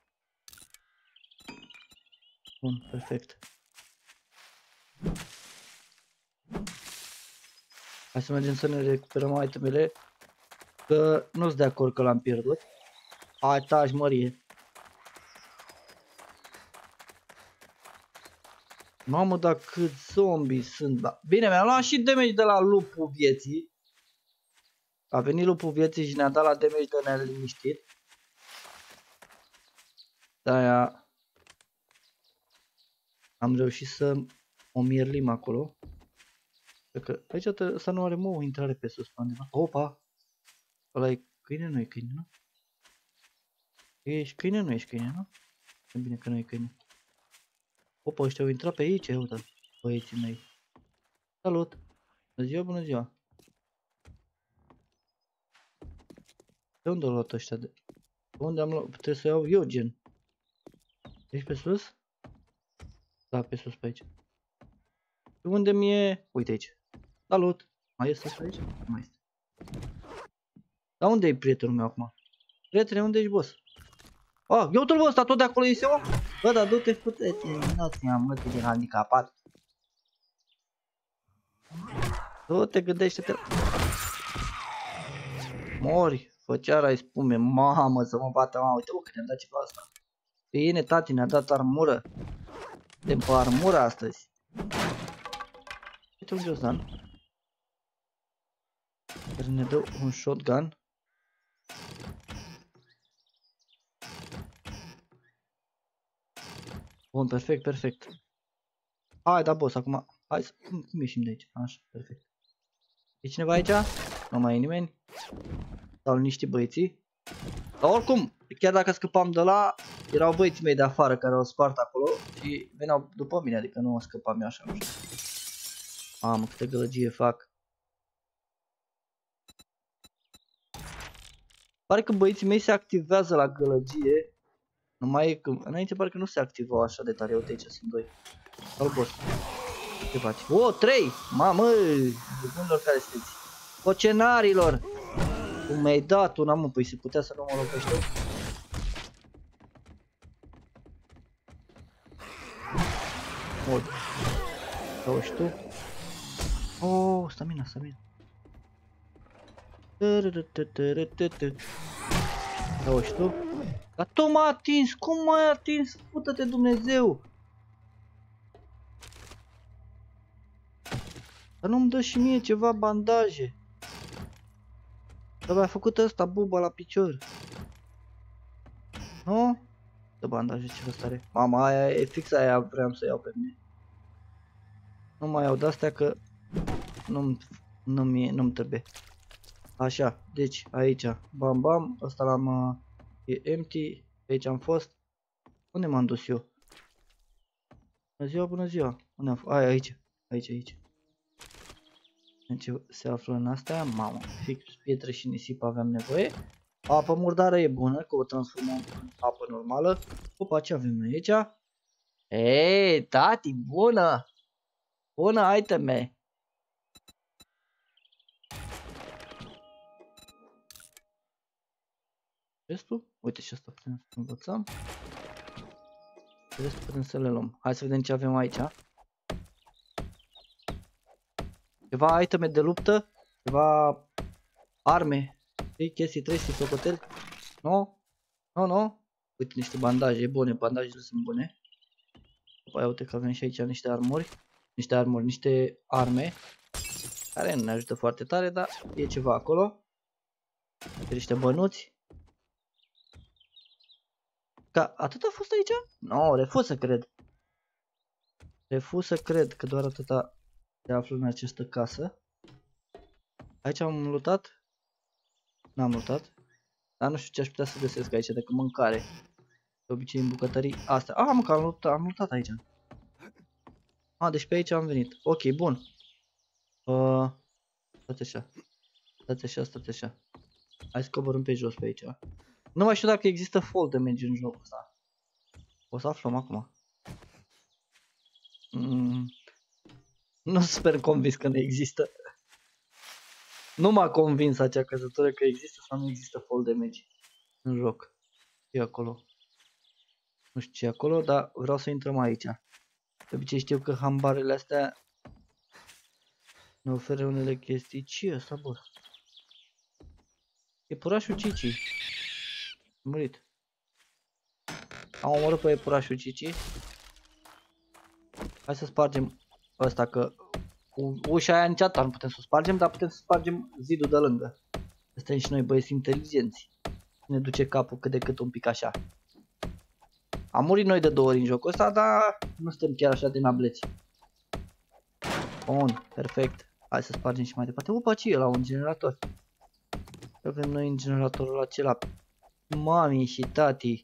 Bun, perfect. Hai să mergem să ne recuperăm itemele. Că nu-s de acord că l-am pierdut. Hai, taci, mărie. Mamă, dar cât zombie sunt. Da. Bine, mi-am luat și damage de la lupul vieții. A venit lupul vieții și ne-a dat la damage de neliniștit. De-aia am reușit să o mierlim acolo. Cred că aici ăsta nu are mă o intrare pe sus pe undeva. Opa! Ăla e câine, nu e câine, nu? Ești câine, nu ești câine, nu? E bine că nu e câine. Opa, ăștia au intrat pe aici, uite, băieții mei. Salut! Bună ziua, bună ziua! De unde au luat ăștia? De unde am luat? Trebuie să iau eu, gen. Ești pe sus? Da, pe sus, pe aici. De unde mi-e? Uite aici. Salut! Mai este ăsta aici? Nu mai este. Dar unde e prietenul meu acum? Prietene, unde ești, boss? Ah, eu tu-l ăsta tot de acolo iese, mă? Bă, dar du-te, fute-te, nu ți-am mă, de handicapat. Du-te, gândește-te. Mori, făceara-i spume, mamă, să mă bată, mamă, uite, bă, că ne-a dat ceva asta. Bine, tati, ne-a dat armură. Suntem pe armură astăzi. Uite un Josdan care ne dă un shotgun. Bun, perfect, perfect. Hai, da, boss, acum, hai să, cum ieșim de aici? Așa, perfect. E cineva aici? Nu mai e nimeni? Sau niște băieții? Dar oricum, chiar dacă scăpam de la, erau băieții mei de afară care au spart acolo și veneau după mine, adică nu scăpam eu așa, nu știu. Mamă, câte gălăgie fac. Pare că băieții mei se activează la gălăgie. Numai că înainte pare că nu se activau așa de tare. Uite, aici sunt doi. Salut, boss. Ce faci? O, 3! Mamă, bunilor care sunteți. Cocenarilor! Cum mi-ai dat una, mă, păi se putea să nu mă lopește. Mod. Sau și tu? Oh, stamina, stamina. Sau și tu? Dar tu m-a atins, cum m-ai atins? Pută-te Dumnezeu! Dar nu-mi dă și mie ceva bandaje. Dar mi-a făcut ăsta buba la picior. Nu? Dă bandaje, ce stare. Mama, aia e fix aia vreau să iau pe mine. Nu mai iau de-astea că nu-mi trebuie. Așa, deci aici, bam bam, ăsta l-am, e empty, aici am fost. Unde m-am dus eu? Bună ziua, bună ziua. Unde am fost? Aia, aici. În ce se află în astea? Mamă, fix pietre și nisip aveam nevoie. Apă murdară e bună, că o transformăm în apă normală. Opa, ce avem noi aici? Ei, tati, bună! Bună iteme! Restul? Uite și asta putem să învățăm. Restul putem să le luăm. Hai să vedem ce avem aici. Ceva iteme de luptă, ceva arme, chestii, chestii, socoteli. Nu? Nu? Uite niște bandaje bune, bandajele sunt bune. După aia uite că avem și aici niște armuri, niște arme. Care nu ne ajută foarte tare, dar e ceva acolo. Niște bănuți. Că atât a fost aici? Nu, refuz să cred. Refuz să cred că doar atâta se află în această casă. Aici am lootat? N-am lootat. Dar nu știu ce aș putea să găsesc aici decât mâncare. De obicei în bucătării astea. Ah, mă, că am lootat aici. Ah, deci pe aici am venit. Ok, bun. Stați așa. Stați așa, stați așa. Hai să coborâm pe jos pe aici. Nu mai știu dacă există fall damage în jocul ăsta. O să aflăm acum. Nu sper convins că nu există. Nu m-a convins acea căzătură că există sau nu există fall damage în joc. E acolo. Nu știu ce e acolo, dar vreau să intrăm aici. De obicei știu că hambarele astea ne oferă unele chestii. Ce e ăsta, bă? Iepurașul Cici. A murit. Am omorât pe iepurașul Cici. Hai să spargem ăsta, că ușa aia înceată nu putem să o spargem, dar putem să spargem zidul de lângă. Suntem și noi băieți inteligenți. Ne duce capul cât de cât un pic așa. Am murit noi de 2 ori în jocul ăsta, dar nu suntem chiar așa de nableți. Bun, perfect. Hai să spargem și mai departe. Opa, ce e la un generator? Avem noi în generatorul acela. Mami și tati.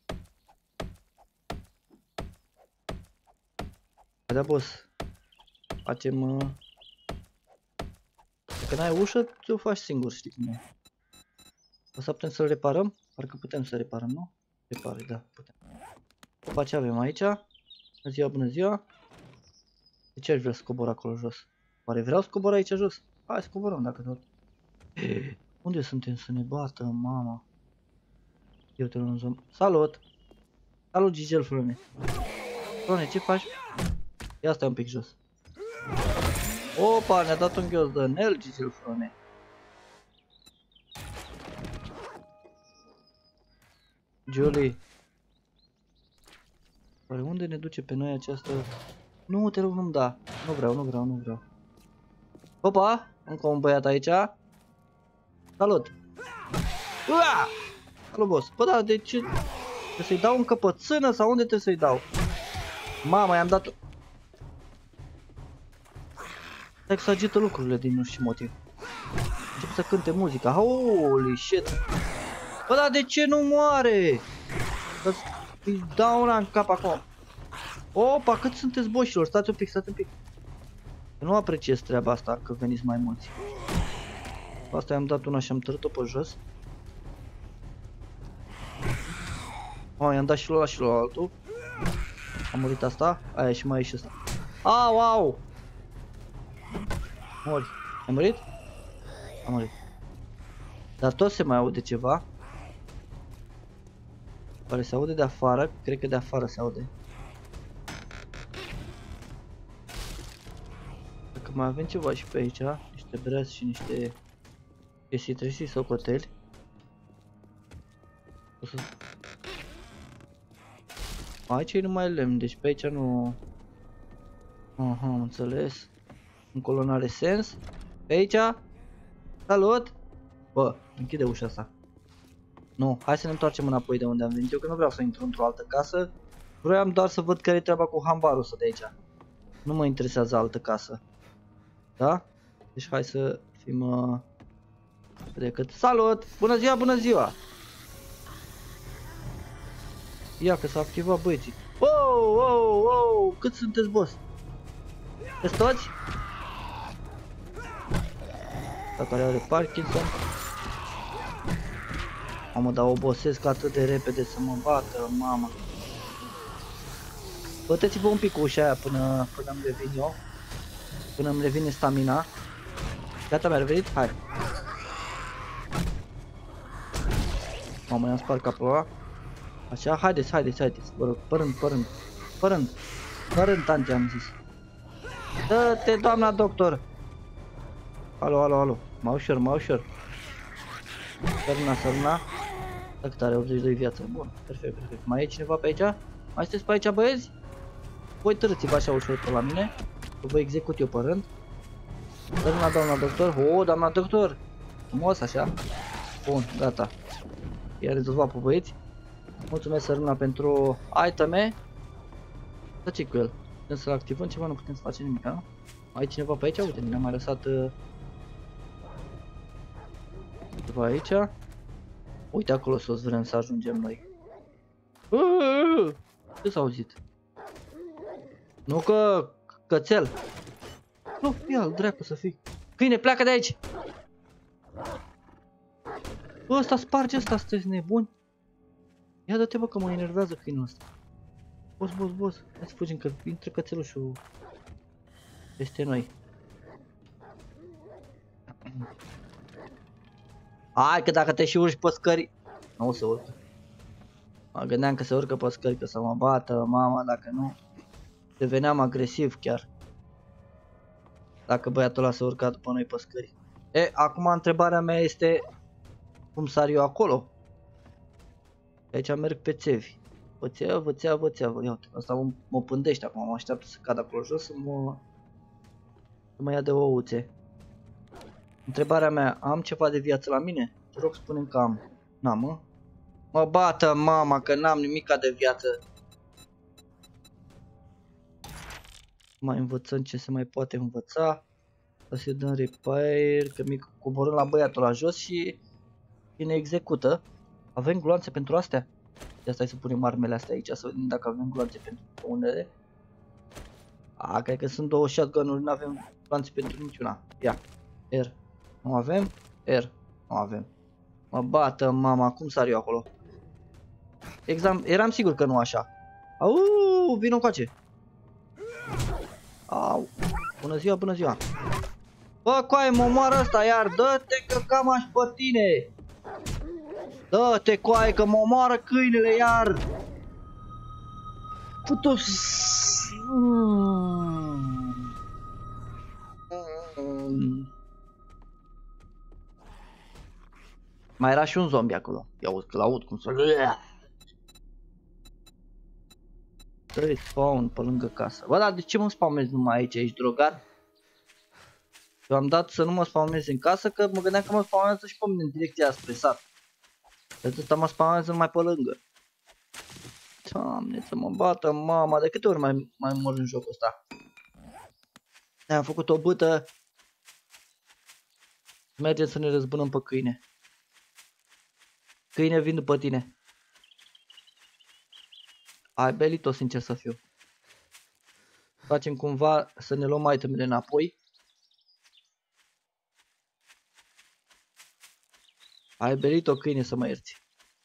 Da, boss. Facem... Dacă n-ai ușă, ți-o faci singur, știi cum e. O să putem să-l reparăm? Parcă putem să reparăm, nu? Repare, da, putem. Opa, ce avem aici? Bună ziua, bună ziua. De ce aș vrea să cobor acolo jos? Oare vreau să cobor aici jos? Hai să coborăm dacă tot. Unde suntem să ne bată, mama? Eu te luăm. Salut! Salut, Gigel, frăne. Frăne, ce faci? Ia stai un pic jos. Opa, ne-a dat un ghios de nel, Gigel, frăne. Julie. Oare unde ne duce pe noi această... Nu, te rog, nu-mi da. Nu vreau. Opa, încă un băiat aici. Salut. Ua! Salut, boss. Bă, da, de ce... Trebuie să-i dau în căpățână sau unde trebuie să-i dau? Mama, i-am dat... Stai că se agită lucrurile din nu știu motiv. Încep să cânte muzica. Holy shit. Bă, da, de ce nu moare? Îi dau una în cap acum. Opa, cât sunteți boșilor? Stați un pic, stați un pic. Nu apreciez treaba asta, că veniți mai mulți. Asta i-am dat una și am tărât-o pe jos. I-am dat și la ăla și la altul. Am murit asta. Aia și mai e și ăsta. Au, au! Mori. Ai murit? Am murit. Dar tot se mai aude ceva. Oare se aude de afară? Cred că de afară se aude. Dacă mai avem ceva și pe aici, niște brăzi și niște chestii, trebuie să-i socoteli. Aici e numai lemn, deci pe aici nu... Aha, am înțeles. Încolo n-are sens. Pe aici... Salut! Bă, închide ușa asta. Nu, hai să ne întoarcem înapoi de unde am venit eu, că nu vreau să intru într-o altă casă. Vroiam doar să văd care e treaba cu hambarul ăsta de aici. Nu mă interesează altă casă. Da? Deci hai să fim... decât... Salut! Bună ziua, bună ziua! Ia că s-a activat băieții. Wow, wow, wow! Cât sunteți, boss? Sunteți toți? Ăsta care are Parkinson. Mamă, dar obosesc atât de repede să mă bată, mama. Băteți-vă un pic cu ușa aia până îmi revin eu. Până îmi revine stamina. Gata, mi-a revenit? Hai. Mamă, i-am spart capul ăla. Așa, haideți, vă rog, părând, tante, am zis. Dă-te, doamna doctor. Alo, mai ușor. Sărna. Dacă are 82 viață, bun, perfect. Mai e cineva pe aici? Mai sunteți pe aici, băieți? Voi târâți-vă așa ușor pe la mine. Că vă execut eu pe rând. Sărna, doamna doctor. Doamna doctor. Frumos, așa. Bun, gata. I-a rezolvat pe băieți. Mulțumesc, Sărâna, pentru iteme. Să ce cu el? Putem să-l activăm ceva, nu putem să facem nimic, da? Ai cineva pe aici? Uite, ne-am mai lăsat ceva aici. Uite acolo sus vrem să ajungem noi. Ce s-a auzit? Nu că cățel. Nu, fii al dracu să fii. Câine, pleacă de aici! Bă, ăsta sparge, ăsta, sunteți nebuni? Ia dă-te, bă, că mă enervează câinul ăsta. Boss, hai să fugim, că intră cățelușul peste noi. Hai că dacă te și urci pe scări... Nu se urcă. Mă gândeam că se urcă pe scări, că să mă bată mama, dacă nu... Deveneam agresiv chiar. Dacă băiatul ăla se urca după noi pe scări. E, acum întrebarea mea este... Cum sar eu acolo? Aici merg pe țevi. Vățeavă. Ia uite, asta mă pândește acum, mă așteaptă să cad acolo jos să mă ia de ouțe. Întrebarea mea, am ceva de viață la mine? Te rog, spune-mi că am. N-am, mă? Mă bată mama că n-am nimica de viață. Mai învățăm ce se mai poate învăța. Să dăm repair, că mi coborâm la băiatul la jos și ne execută. Avem gloanțe pentru astea? De asta hai să punem armele astea aici, să vedem dacă avem gloanțe pentru unele. A, cred că sunt două shotgun-uri, nu avem gloanțe pentru niciuna. Ia, R. Nu avem? R. Nu avem. Mă bată mama, cum sar eu acolo? Eram sigur că nu așa. Au, vină încoace. Au. Bună ziua. Bă, coaie, mă omoară ăsta iar, dă-te că cam aș pe tine. Dă-te, coaie, că mă omoară câinele iar. Putu-s. Mai era și un zombie acolo. Ia uzi că l-aud cum să... Dă-i spawn pe lângă casă. Bă, dar de ce mă spawnezi numai aici? Ești drogat? Eu am dat să nu mă spawnezi în casă, că mă gândeam că mă spawnează și pe mine în direcția spre sat. De atâta mă spawnează numai pe lângă. Doamne, să mă bată mama, de câte ori mai mor în jocul ăsta? Am făcut o bâtă. Mergem să ne răzbunăm pe câine. Câine, vin după tine. Ai belit-o, sincer să fiu. Facem cumva să ne luăm itemele înapoi. Ai belit-o, câine, să mă ierți.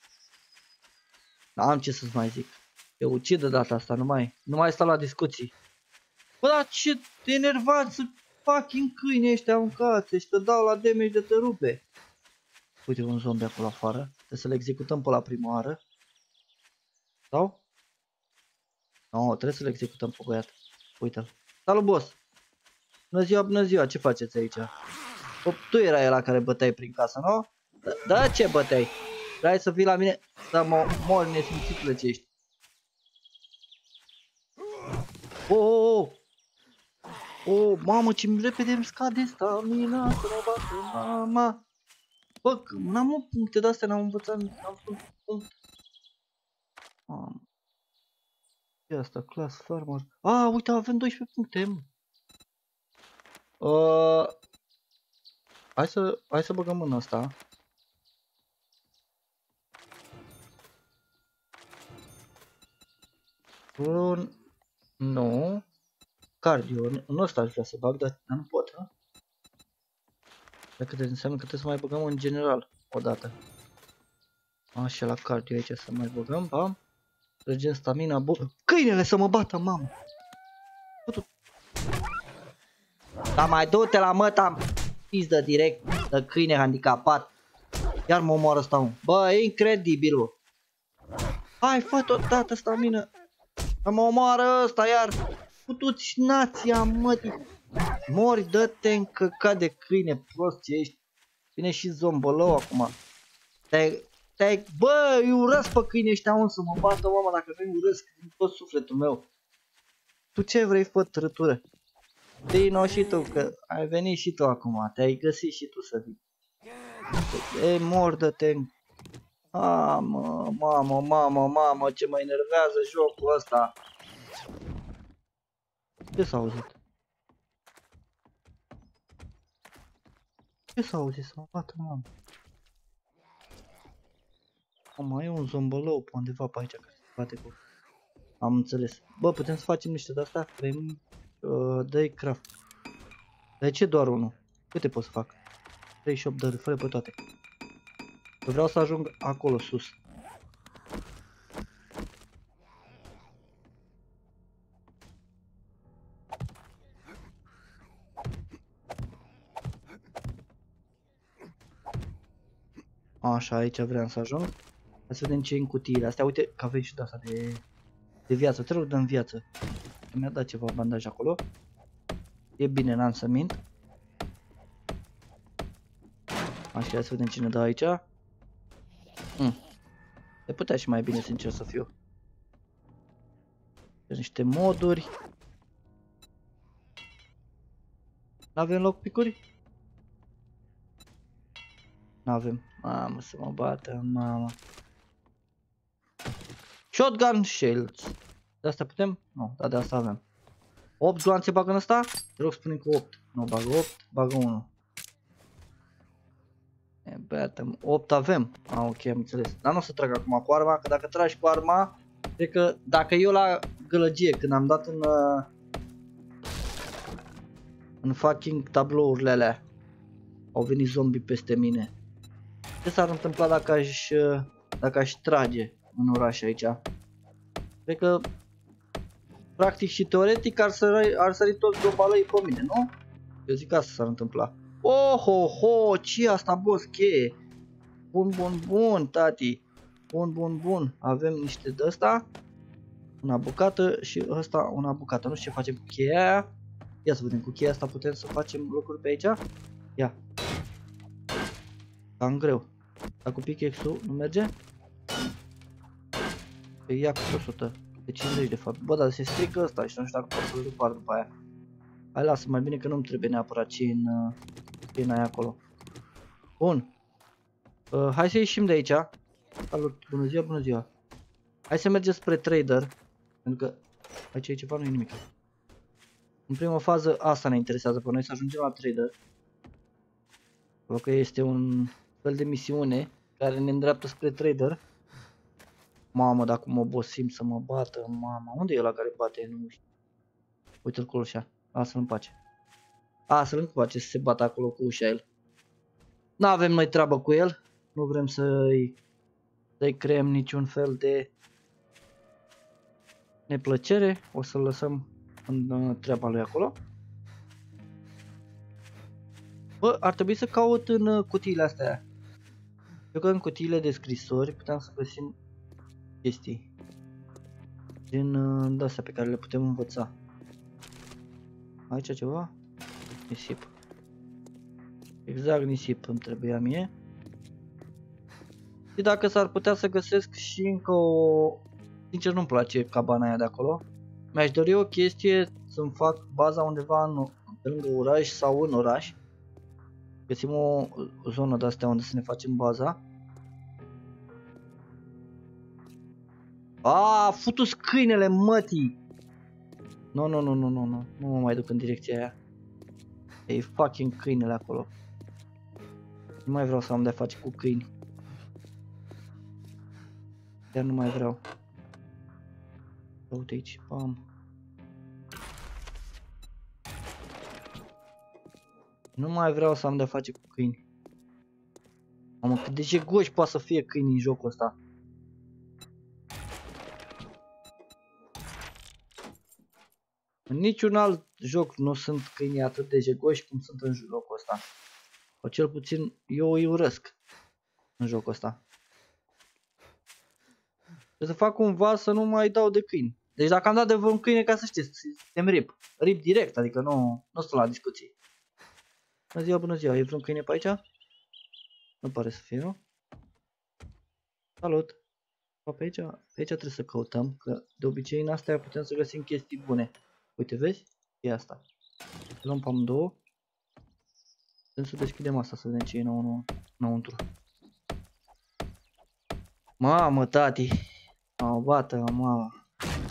N-am ce să-ți mai zic. Te ucid de data asta, nu mai stau la discuții. Bă, dar ce enervați să fucking câini ăștia aruncați și că dau la damage de te rupe. Uite un zombie acolo afară. Trebuie să-l executăm pe la prima oară. Sau? Nu, trebuie să-l executăm pe băiat. Uite-l. Salut, boss! Bună ziua, ce faceți aici? O, tu erai ăla care băteai prin casă, nu? Da, ce băteai? Vrei să vii la mine să mă mori nesimțitule ce ești. Oh, mamă, ce repede îmi scade stamina, să mă bată mama. Bă, n-am puncte de-astea, n-am învățat, n-am făcut punct. Mamă. Ce asta, class farmer. Uite, avem 12 puncte, mă. Hai să băgăm în asta. Nu. Cardio, în ăsta aș vrea să bag, dar nu pot, ha? Dacă înseamnă că trebuie să mai băgăm în general odată. Așa, la cardio aici să mai băgăm, bam. Trăgem stamina, câinele să mă bată, mamă. Dar mai du-te la măta, pizdă direct, de câine handicapat. Iar mă omoară ăsta, mă. Bă, e incredibil, bă. Hai, fă tot dată stamina. Mă omoară ăsta iar. Putu-ți nația, mătii. Mori, dă-te încăcat de câine prost ce ești. Vine și zombolău acum. Bă, îi urăsc pe câine ăștia, un să mă bată, mama, dacă nu-i urăsc din tot sufletul meu. Tu ce vrei, fă trătură? Dino și tu, că ai venit și tu acum, te-ai găsit și tu să vii. Ei, mor, dă-te. Mamă, ce mă enervează jocul ăsta. Ce s-a auzit? Ce s-a auzit? S-a bată, mamă. Mai e un zombălău pe undeva pe aici care se bate cu... Am înțeles. Bă, putem să facem niște de-astea? Vrem... dă-i craft. De ce doar unul? Câte pot să fac? 38 de fără pe toate. Eu vreau să ajung acolo sus. Așa, aici vreau să ajung. Hai să vedem ce e în cutiile astea. Uite că avem și de asta de viață. Te rog, dă-mi viață. Mi-a dat ceva bandaj acolo. E bine, n-am să mint. Așa, hai să vedem ce ne dă aici. Se putea și mai bine, sincer să fiu. Niște moduri. N-avem lockpick-uri? N-avem. Mamă, să mă bată, mamă. Shotgun shells. De asta putem? Nu, dar de asta avem. 8 gloanțe bagă în ăsta? Te rog, spune cu 8. Nu, bagă 8, bagă 1. E, băiată, 8 avem. Ok, am înțeles. Dar nu o să trag acum cu arma, că dacă tragi cu arma, cred că dacă eu la gălăgie, când am dat în fucking tablourile alea, au venit zombie peste mine. Ce s-ar întâmpla dacă aș trage în oraș aici? Cred că practic și teoretic ar sări toți globalăii pe mine, nu? Eu zic că asta s-ar întâmpla. Oh, ce asta, boss, cheie? Bun, tati. Bun. Avem niște de ăsta. Una bucată și ăsta una bucată. Nu știu ce facem cu cheia aia. Ia să vedem, cu cheia asta putem să facem lucruri pe aici? Ia. Cam greu. Dar cu pickaxe-ul nu merge? Păi ia cu 100. De 50 de fapt. Bă, dar se strică ăsta și nu știu dacă pot să-l repar după aia. Hai, lasă, mai bine că nu-mi trebuie neapărat ce în aia acolo. Bun. Hai să ieșim de aici. Salut, bună ziua. Hai să mergem spre trader. Pentru că aici e ceva, nu e nimic. În prima fază asta ne interesează pe noi, să ajungem la trader. Pentru că este un fel de misiune care ne îndreaptă spre trader. Mamă, dacă mă obosim să mă bată, mama. Unde e ăla care bate? Nu știu. Uite-l cu ușa. Lasă-l în pace. Lasă-l în pace să se bată acolo cu ușa el. N-avem noi treabă cu el. Nu vrem să-i creăm niciun fel de neplăcere. O să-l lăsăm în treaba lui acolo. Bă, ar trebui să caut în cutiile astea. Eu că în cutiile de scrisori puteam să găsim chestii din astea pe care le putem învăța. Aici ceva? Nisip. Exact nisip îmi trebuia mie. Și dacă s-ar putea să găsesc și încă o... Sincer nu-mi place cabana aia de acolo. Mi-aș dori o chestie să-mi fac baza undeva pe lângă oraș sau în oraș. Găsim o zonă de astea unde să ne facem baza. Futu-s câinele mătii! Nu mă mai duc în direcția aia. E fucking câinele acolo. Nu mai vreau să am de-a face cu câini. Chiar nu mai vreau. Uite aici, pam. Nu mai vreau să am de-a face cu câini. Mamă, cât de jegoși poate să fie câini în jocul ăsta. În niciun alt joc nu sunt câini atât de jegoși cum sunt în jocul ăsta. Sau cel puțin eu îi urăsc în jocul ăsta. Trebuie să fac cumva să nu mai dau de câini. Deci dacă am dat de vreun câine, ca să știți, sistem rip. Rip direct, adică nu stau la discuții. Bună ziua, e vreun câine pe aici? Nu pare să fie, nu? Salut! Pe aici trebuie să căutăm, că de obicei în astea putem să găsim chestii bune. Uite, vezi? E asta. Luăm pe amândouă. Putem să deschidem asta, să vedem ce e înăuntru. Mamă, tati. Mă bată, mama.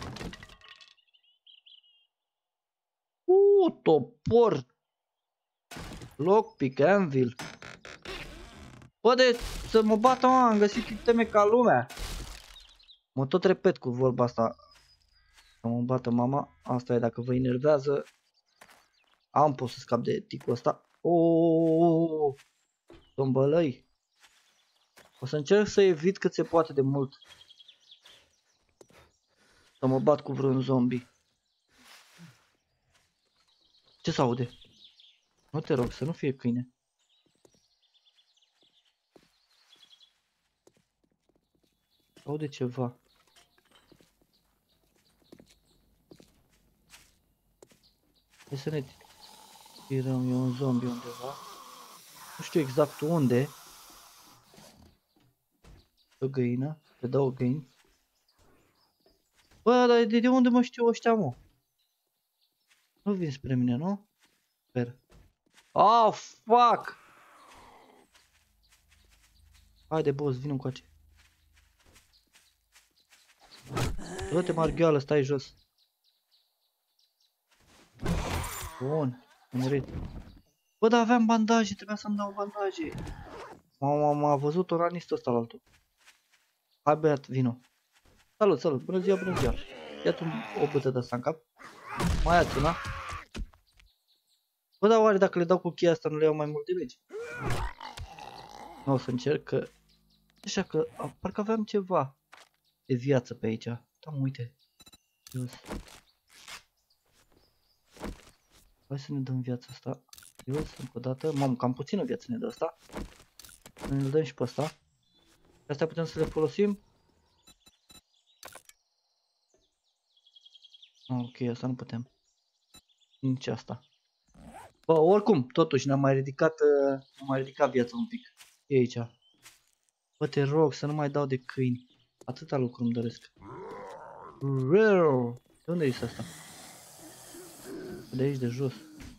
Topor. Lockpick, anvil. Bă, de să mă bată, mă, am găsit iteme ca lumea. Mă tot repet cu vorba asta. Să mă bată mama. Asta e, dacă vă enervează. Am pot să scap de ticul ăsta. Tombălăi. O să încerc să evit cât se poate de mult. Să mă bat cu vreun zombie. Ce s-aude? Nu te rog, să nu fie câine. Aude ceva. Hai să ne tirăm, e un zombie undeva. Nu știu exact unde. O găină. Te dau o găină. Bă, dar de unde mă știu ăștia, mă? Nu vin spre mine, nu? Sper. Oh, fuck! Haide, boss, vin încoace. Dă-te, margheală, stai jos. Bun, am murit. Bă, dar aveam bandaje, trebuia să-mi dau bandaje. M-a văzut oranistul ăsta la altul. Hai, băiat, vino. Salut, salut, bună ziua, bună ziua. Ia-tu o bâtă de asta în cap. Mai ia-ți una. Bă, dar oare dacă le dau cu cheia asta nu le iau mai mult de legi? Nu, o să încerc că... Așa că, parcă aveam ceva de viață pe aici. Da, uite. Jos. Hai să ne dăm viața asta. Jos, încă o dată. Mamă, cam puțină viață ne dă asta. Ne dăm și pe asta. Astea putem să le folosim. Ok, asta nu putem. Nici asta. Bă, oricum, totuși ne-am mai ridicat viața un pic. E aici. Bă, te rog să nu mai dau de câini. Atâta lucru îmi doresc. De unde e asta? De aici, de jos.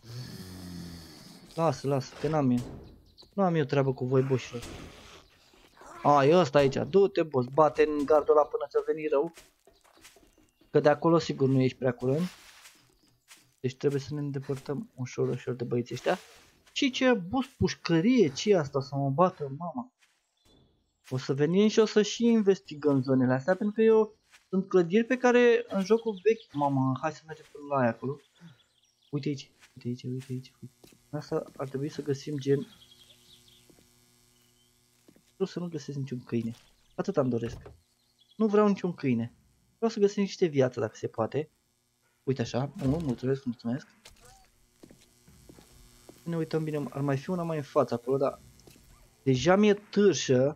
Lasă, lasă, că n-am eu. Nu am eu treabă cu voi, boșilor. A, e ăsta aici. Du-te, boss, bate în gardul ăla până ți-a venit rău. Că de acolo sigur nu ești prea curând. Deci trebuie să ne îndepărtăm ușor, ușor de băieții ăștia. Și ce, boss, pușcărie, ce e asta să mă bată, mama? O să venim și o să și investigăm zonele astea, pentru că eu sunt clădiri pe care în jocul vechi... Mama, hai să mergem până la aia acolo. Uite aici, uite aici, uite aici. Asta ar trebui să găsim gen... Vreau să nu găsesc niciun câine. Atât îmi doresc. Nu vreau niciun câine. Vreau să găsim niște viață dacă se poate. Uite așa, mulțumesc, mulțumesc. Ne uităm bine, ar mai fi una mai în față acolo, dar... Deja mi-e târșă.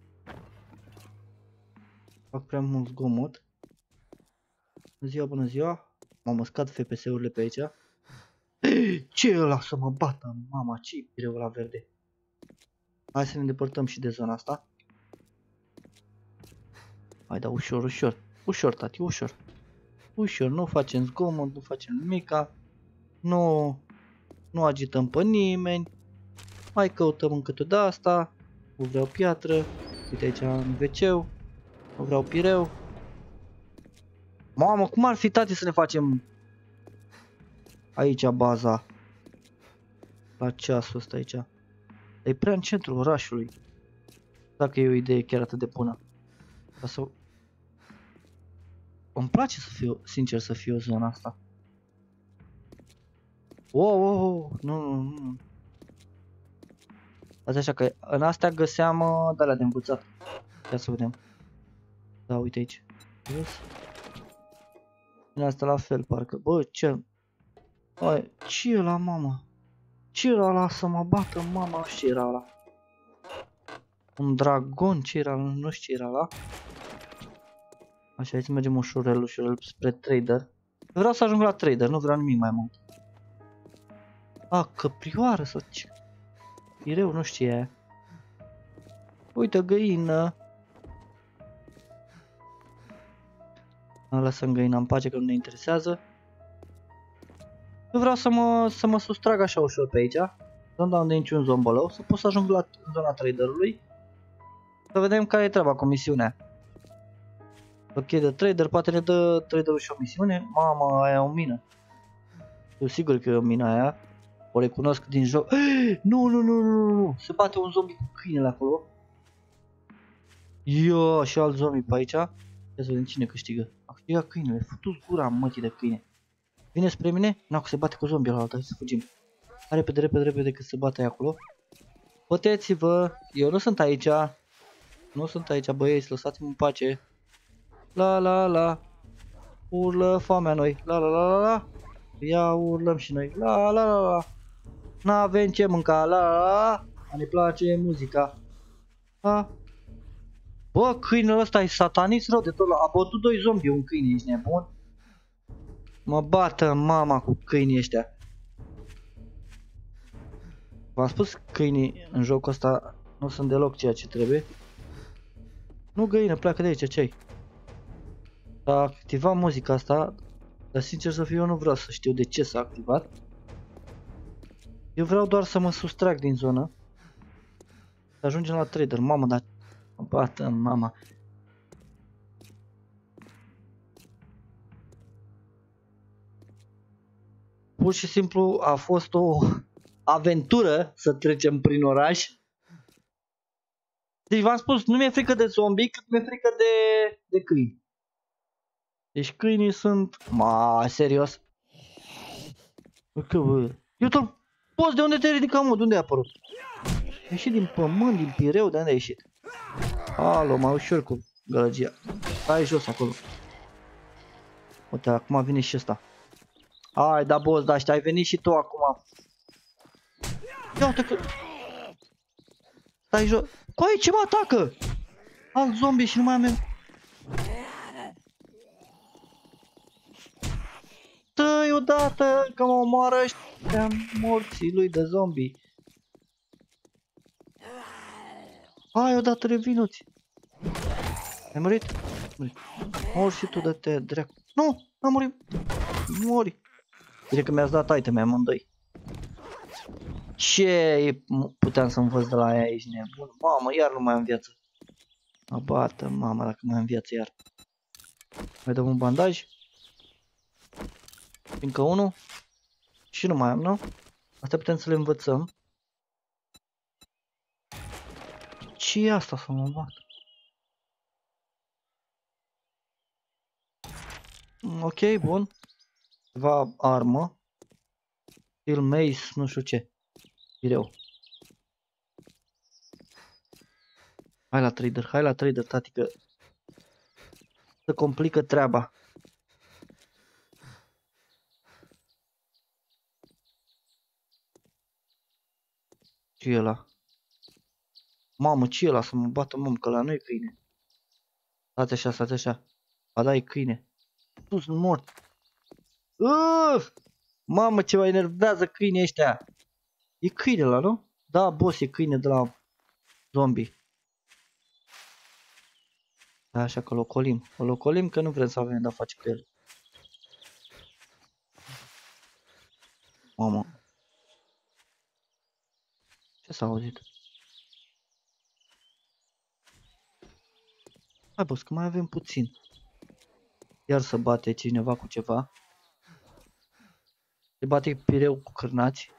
Fac prea mult zgomot. Bună ziua, bună ziua. M-am scad FPS-urile pe aici. Ce e ăla să mă bată, mama, ce-i pireu ăla verde? Hai să ne îndepărtăm și de zona asta. Hai, da, ușor, ușor. Ușor, tati, ușor. Ușor, nu facem zgomot, nu facem nimica. Nu agităm pe nimeni. Mai căutăm încă tot de asta. Nu vreau piatră. Uite aici în WC-ul. Nu vreau pireu. Mamă, cum ar fi, tati, să ne facem aici baza? La ceasul ăsta aici. E prea în centrul orașului. Dacă e o idee chiar atât de bună. Ca să... Îmi place să fiu, sincer, să fiu zona asta. Wow, nu. Azi așa că în astea găseam de-alea de învățat. Ia să vedem. Da, uite aici. Yes. În asta la fel, parcă. Bă, ce... Bă, ce e la mama? Ce era ăla să mă bată, mama? Ce era ăla? Un dragon? Ce era? Nu știu ce era ăla. Așa, hai să mergem ușurel spre trader. Vreau să ajung la trader, nu vreau nimic mai mult. A, căprioară sau ce? Pireu, nu știu e. Uite, găină. Lăsăm găina în pace că nu ne interesează. Eu vreau să mă sustrag așa ușor pe aici. Nu dau de niciun zombolău. Să pot să ajung la zona traderului. Să vedem care e treaba cu misiunea. Ok, de trader, poate ne dă traderul și o misiune. Mama, aia e o mină. Eu sigur că e o mină aia. O recunosc din joc. Nu, nu, nu, nu, nu. Se bate un zombie cu câinele acolo. Ia, și alt zombie pe aici. Ia să vedem cine câștigă. A câștigat câinele. Futu-ți gura mătii de câine. Vine spre mine? Nu, că se bate cu zombie la altă. Hai să fugim. Hai repede, repede, repede că se bate acolo. Puteți-vă. Eu nu sunt aici. Nu sunt aici, băieți. Lăsați-mă în pace. La la la. Urlă foamea noi. La la la la la. Ia urlăm și noi. La la la la. N-avem ce mânca. La la la. Ne place muzica. Ha. Bă, câinele ăsta e satanist rău de tot la... A bătut 2 zombie, un câine, ești nebun? Mă bată mama cu câinii ăștia. V-am spus, câinii în jocul ăsta nu sunt deloc ceea ce trebuie. Nu, găină, pleacă de aici, ce-ai? S-a activat muzica asta, dar sincer să fiu, eu nu vreau să știu de ce s-a activat. Eu vreau doar să mă sustrag din zonă. Să ajungem la trader, mamă, dar... Mă bată mama. Pur și simplu a fost o aventură să trecem prin oraș. Deci v-am spus, nu mi-e frică de zombie, cât mi-e frică de câini. Deci câinii sunt... Ma, serios? Că bă... Uite-l, poți de unde te-ai ridicat, mă? De unde ai apărut? Ai ieșit din pământ, din pireu, de unde ai ieșit? Alo, mai ușor cu gălăgia. Stai jos acolo. Uite, acum vine și ăsta. Hai, da, boss, da, ai venit și tu acum. Ia uite că... Stai jos. Coi, ce mă atacă? Alt zombie și nu mai am... Stai odată că mă omoară ăștia morții lui de zombie. Hai odată, revinuți. Ai murit? Mori și tu, de-te dracu. Nu, n-am murit. Mori. Bine că mi-ați dat iteme amândoi. Ce puteam să învăț de la ea, ești nebun? Mamă, iar nu mai am viață. Mă bată, mama, dacă mai am viață iar. Mai dăm un bandaj. Încă unul. Și nu mai am, nu? Asta putem să le învățăm. Ce e asta să mă bat? Ok, bun. Ceva armă. Steel mace, nu știu ce. Greu. Hai la trader, tati, că se complică treaba. Ce e ăla? Mamă, ce e ăla să mă bată, mamă, că la noi e câine. Stați așa, stați așa. Ba da, e câine. Tu sunt mort. Mamă, ce mă enervează câinii ăștia. E câine ăla, nu? Da, boss, e câine de la zombie. Da, așa că o locolim că nu vrem să avem de-a face cu el. Mamă. Ce s-a auzit? Hai, boss, că mai avem puțin. Iar să bate cineva cu ceva. Se bate pireu cu cârnați.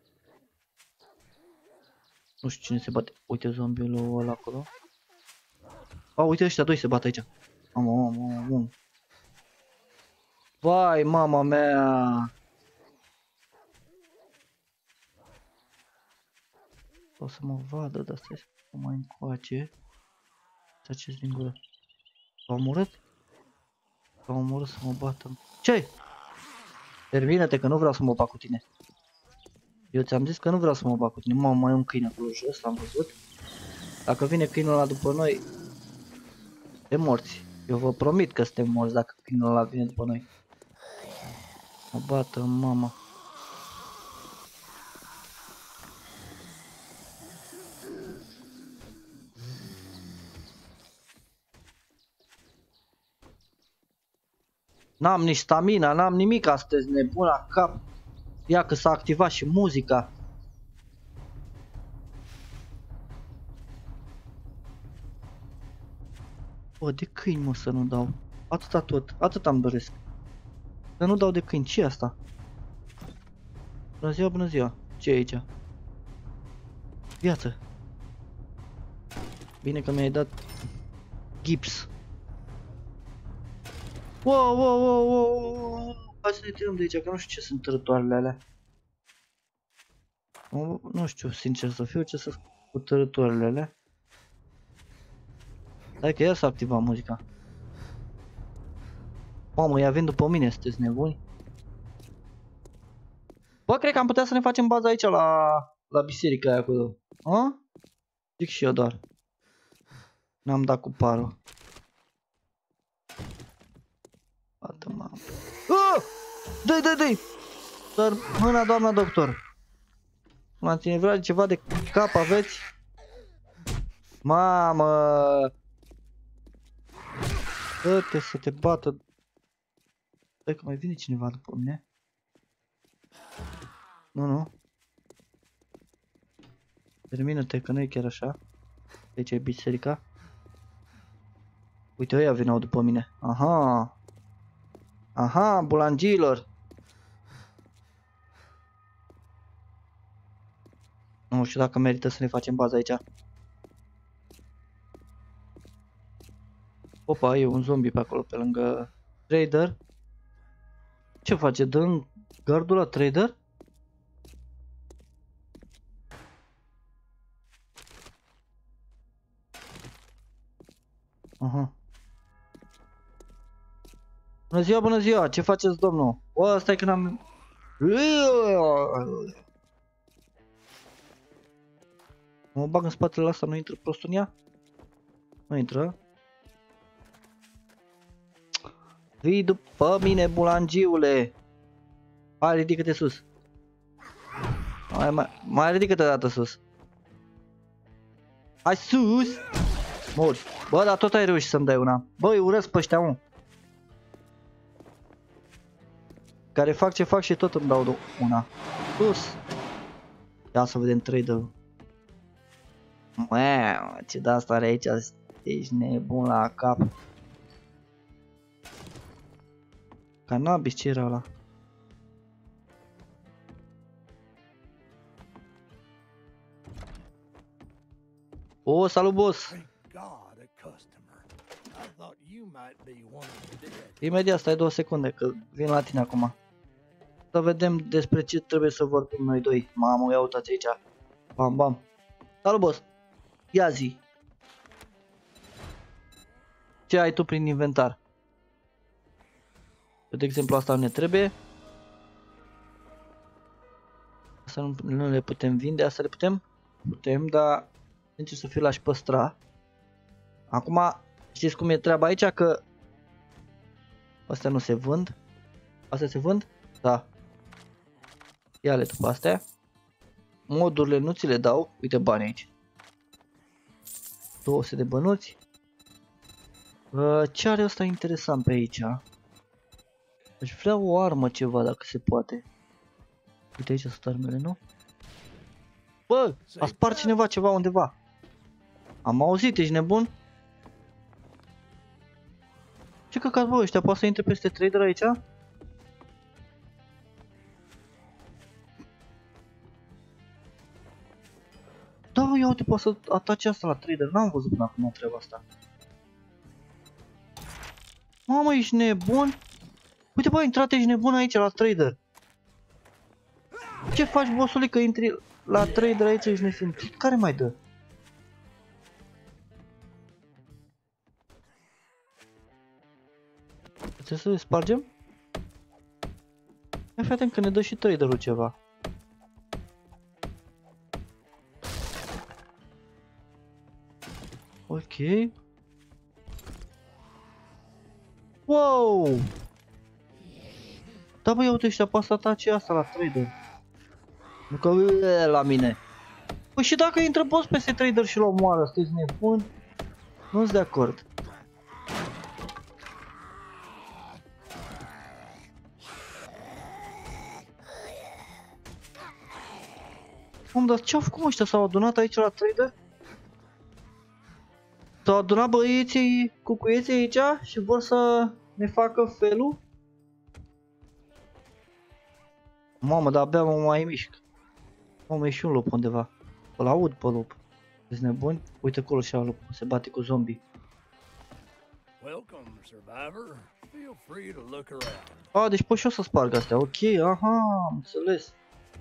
Nu știu cine se bate. Uite zombiul ăla acolo. A, uite ăștia doi se bat aici. Mamă. Vai, mama mea. O să mă vadă, dar stai să mai încoace. Taceți din gură. S-a omorât? S-a omorât să mă bată. Ce-i? Termină-te că nu vreau să mă bat cu tine. Eu ți-am zis că nu vreau să mă bat cu tine. Mamă, mai e un câine acolo jos, l-am văzut. Dacă vine câinul ăla după noi, suntem morți. Eu vă promit că suntem morți dacă câinul ăla vine după noi. Mă bată mama. N-am nici stamina, n-am nimic astăzi, nebun la cap. Ia că s-a activat și muzica. Bă, de câini, mă, să nu dau. Atâta tot, atât am doresc. Să nu dau de câini, ce e asta? Bună ziua, bună ziua. Ce e aici? Viață. Bine că mi-ai dat gips. Wow, wow, wow, wow. Hai să ne tirăm de aici, că nu știu ce sunt tărătoarele alea. Nu știu, sincer să fiu, ce să cu tărătoarele alea. Hai că iar s-a activat muzica. Mamă, ea vin după mine, sunteți nebuni? Bă, cred că am putea să ne facem baza aici la biserica aia acolo. A? Zic și eu doar. N-am dat cu parul. Bată, mamă. Dă-i! Dar mâna, doamna doctor. M-a ținut ceva de cap aveți? Mamă! Dă-te să te bată. Stai că mai vine cineva după mine. Nu. Termină-te că nu e chiar așa. Aici e biserica. Uite, ăia veneau după mine. Aha, bulangilor. Nu știu dacă merită să ne facem baza aici. Opa, e un zombie pe acolo, pe lângă trader. Ce face? Dă gardul la trader? Aha. Bună ziua, ce faceți, domnul? O, stai că n-am... Mă bag în spatele ăsta, nu intră prostul în ea? Nu intră. Vii după mine, bulangiule. Hai, ridică-te sus. Mai ridică-te o dată sus. Hai sus! Mori. Bă, dar tot ai reușit să-mi dai una. Băi, urăsc pe ăștia, mă. Care fac ce fac și tot îmi dau una. Sus. Ia să vedem trader-ul. Mă, ce de asta are aici. Ești nebun la cap. Cannabis, ce era ăla? O, salut, boss! Imediat, stai 2 secunde, că vin la tine acum. Să vedem despre ce trebuie să vorbim noi doi. Mamă, ia uitați aici. Bam, bam. Salut, boss! Ia zi! Ce ai tu prin inventar? De exemplu, asta ne trebuie. Asta nu le putem vinde, asta le putem? Putem, dar sincer să fiu, l-aș păstra. Acum, știți cum e treaba aici? Că astea nu se vând. Astea se vând? Da. Ia-le după astea. Modurile nu ți le dau. Uite bani aici. 200 de bănuți. Ce are ăsta interesant pe aici? Aș vrea o armă ceva dacă se poate. Uite aici sunt armele, nu? Bă, a spart cineva ceva undeva. Am auzit, ești nebun? Ce căcat, bă, ăștia poate să intre peste trader aici? Da, ia uite, poate să atace asta la trader. N-am văzut până acum treaba asta. Mamă, ești nebun? Uite, bă, intrat, ești nebun aici la trader. Ce faci, bossule, că intri la trader aici, ești nesimțit? Care mai dă? Trebuie să le spargem? Ia fii atent că ne dă și traderul ceva. Ok. Wow! Da, bă, ia uite, ăștia poate să atace asta la trader. Nu că la mine. Păi și dacă intră boss peste trader și-l omoară, sunteți nebuni? Nu-s de acord. Dar ce-au făcut ăștia? S-au adunat aici la trader? S-au adunat băieții cucuieții aici și vor să ne facă felul. Mamă, dar abia mă mai mișc. Mamă, e și un lup undeva. Îl aud pe lup. Ești nebuni? Uite acolo și lup, se bate cu zombie. Welcome, survivor. Feel free to look around. A, deci pot și eu să sparg astea. Ok, aha, am înțeles.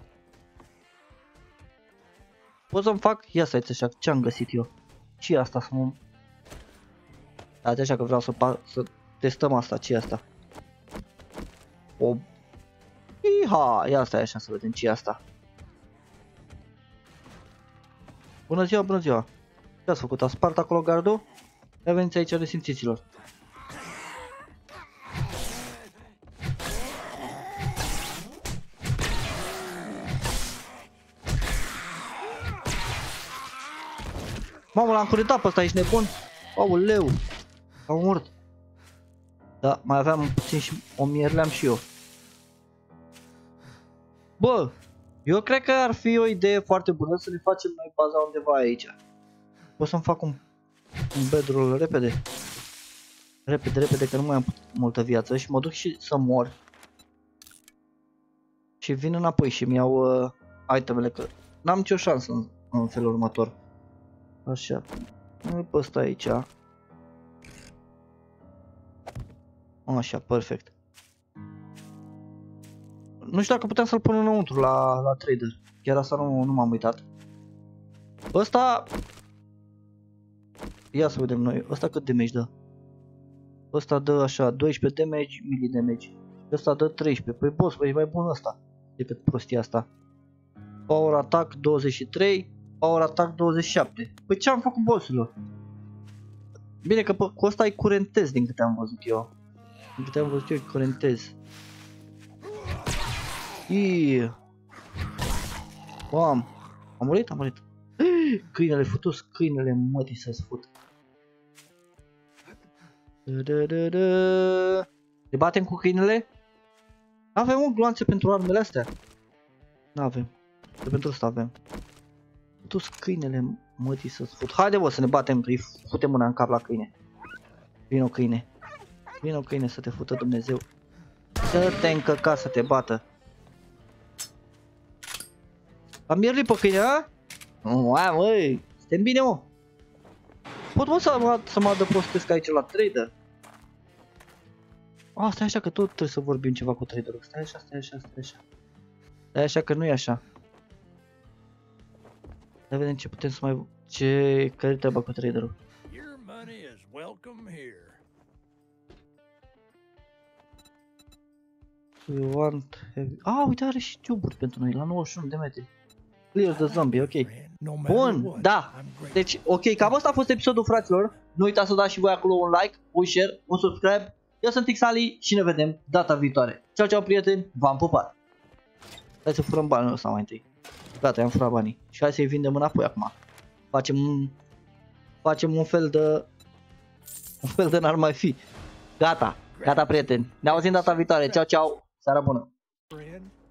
Pot să-mi fac? Ia să-ți așa, ce am găsit eu? Ce asta să mă... Da, așa că vreau să testăm asta, ce asta? O... Iha, ia asta așa să vedem ce asta. Bună ziua, bună ziua. Ce ați făcut? Ați spart acolo gardul? Ia veniți aici de simțiților. Mamă, l-am curentat pe ăsta, ești nebun? Aoleu, am mort. Da, mai aveam puțin și o mierleam și eu. Bă, eu cred că ar fi o idee foarte bună să ne facem noi baza undeva aici. Pot să-mi fac un bedroll repede. Repede, că nu mai am multă viață și mă duc și să mor. Și vin înapoi și mi iau itemele, că n-am nicio șansă în felul următor. Așa, pe ăsta aici. Așa, perfect. Nu știu dacă puteam să-l pun înăuntru la trader. Chiar asta nu m-am uitat. Ăsta... Ia să vedem noi. Ăsta cât damage dă? Ăsta dă așa 12 damage, melee damage. Ăsta dă 13. Păi boss, e mai bun ăsta decât prostia asta. Power attack 23, power attack 27. Păi ce am făcut bossurilor? Bine că cu ăsta îi curentez din câte am văzut eu. Din câte am văzut eu îi curentez. Bam. Am murit? Am murit. Câinele futus, câinele mătii să-ți fut. Ne batem cu câinele? Avem o gloanțe pentru armele astea? N-avem. Pentru asta avem. Futus câinele mătii să-ți fut. Haide bă să ne batem, îi futem mâna în cap la câine. Vino câine. Vino câine să te fută Dumnezeu. Să te încăca să te bată. Am mierlit pe câine, a? Uai, măi, suntem bine, mă. Pot mă să mă adăpostesc aici la trader? A, stai așa că tot trebuie să vorbim ceva cu traderul. Stai așa. Stai așa că nu e așa. Să vedem ce putem să mai... care treaba cu traderul. Your money is welcome here. We want heavy... uite, are și tuburi pentru noi, la 91 de metri. Clear the zombie, ok. Bun, da. Deci, ok, cam asta a fost episodul, fraților. Nu uitați să dați și voi acolo un like, un share, un subscribe. Eu sunt Xali și ne vedem data viitoare. Ceau, prieteni, v-am pupat. Hai să furăm banii ăsta mai întâi. Gata, i-am furat banii. Și hai să-i vindem înapoi acum. Facem un fel de n-ar mai fi. Gata, prieteni. Ne auzim data viitoare. Ceau, seara bună.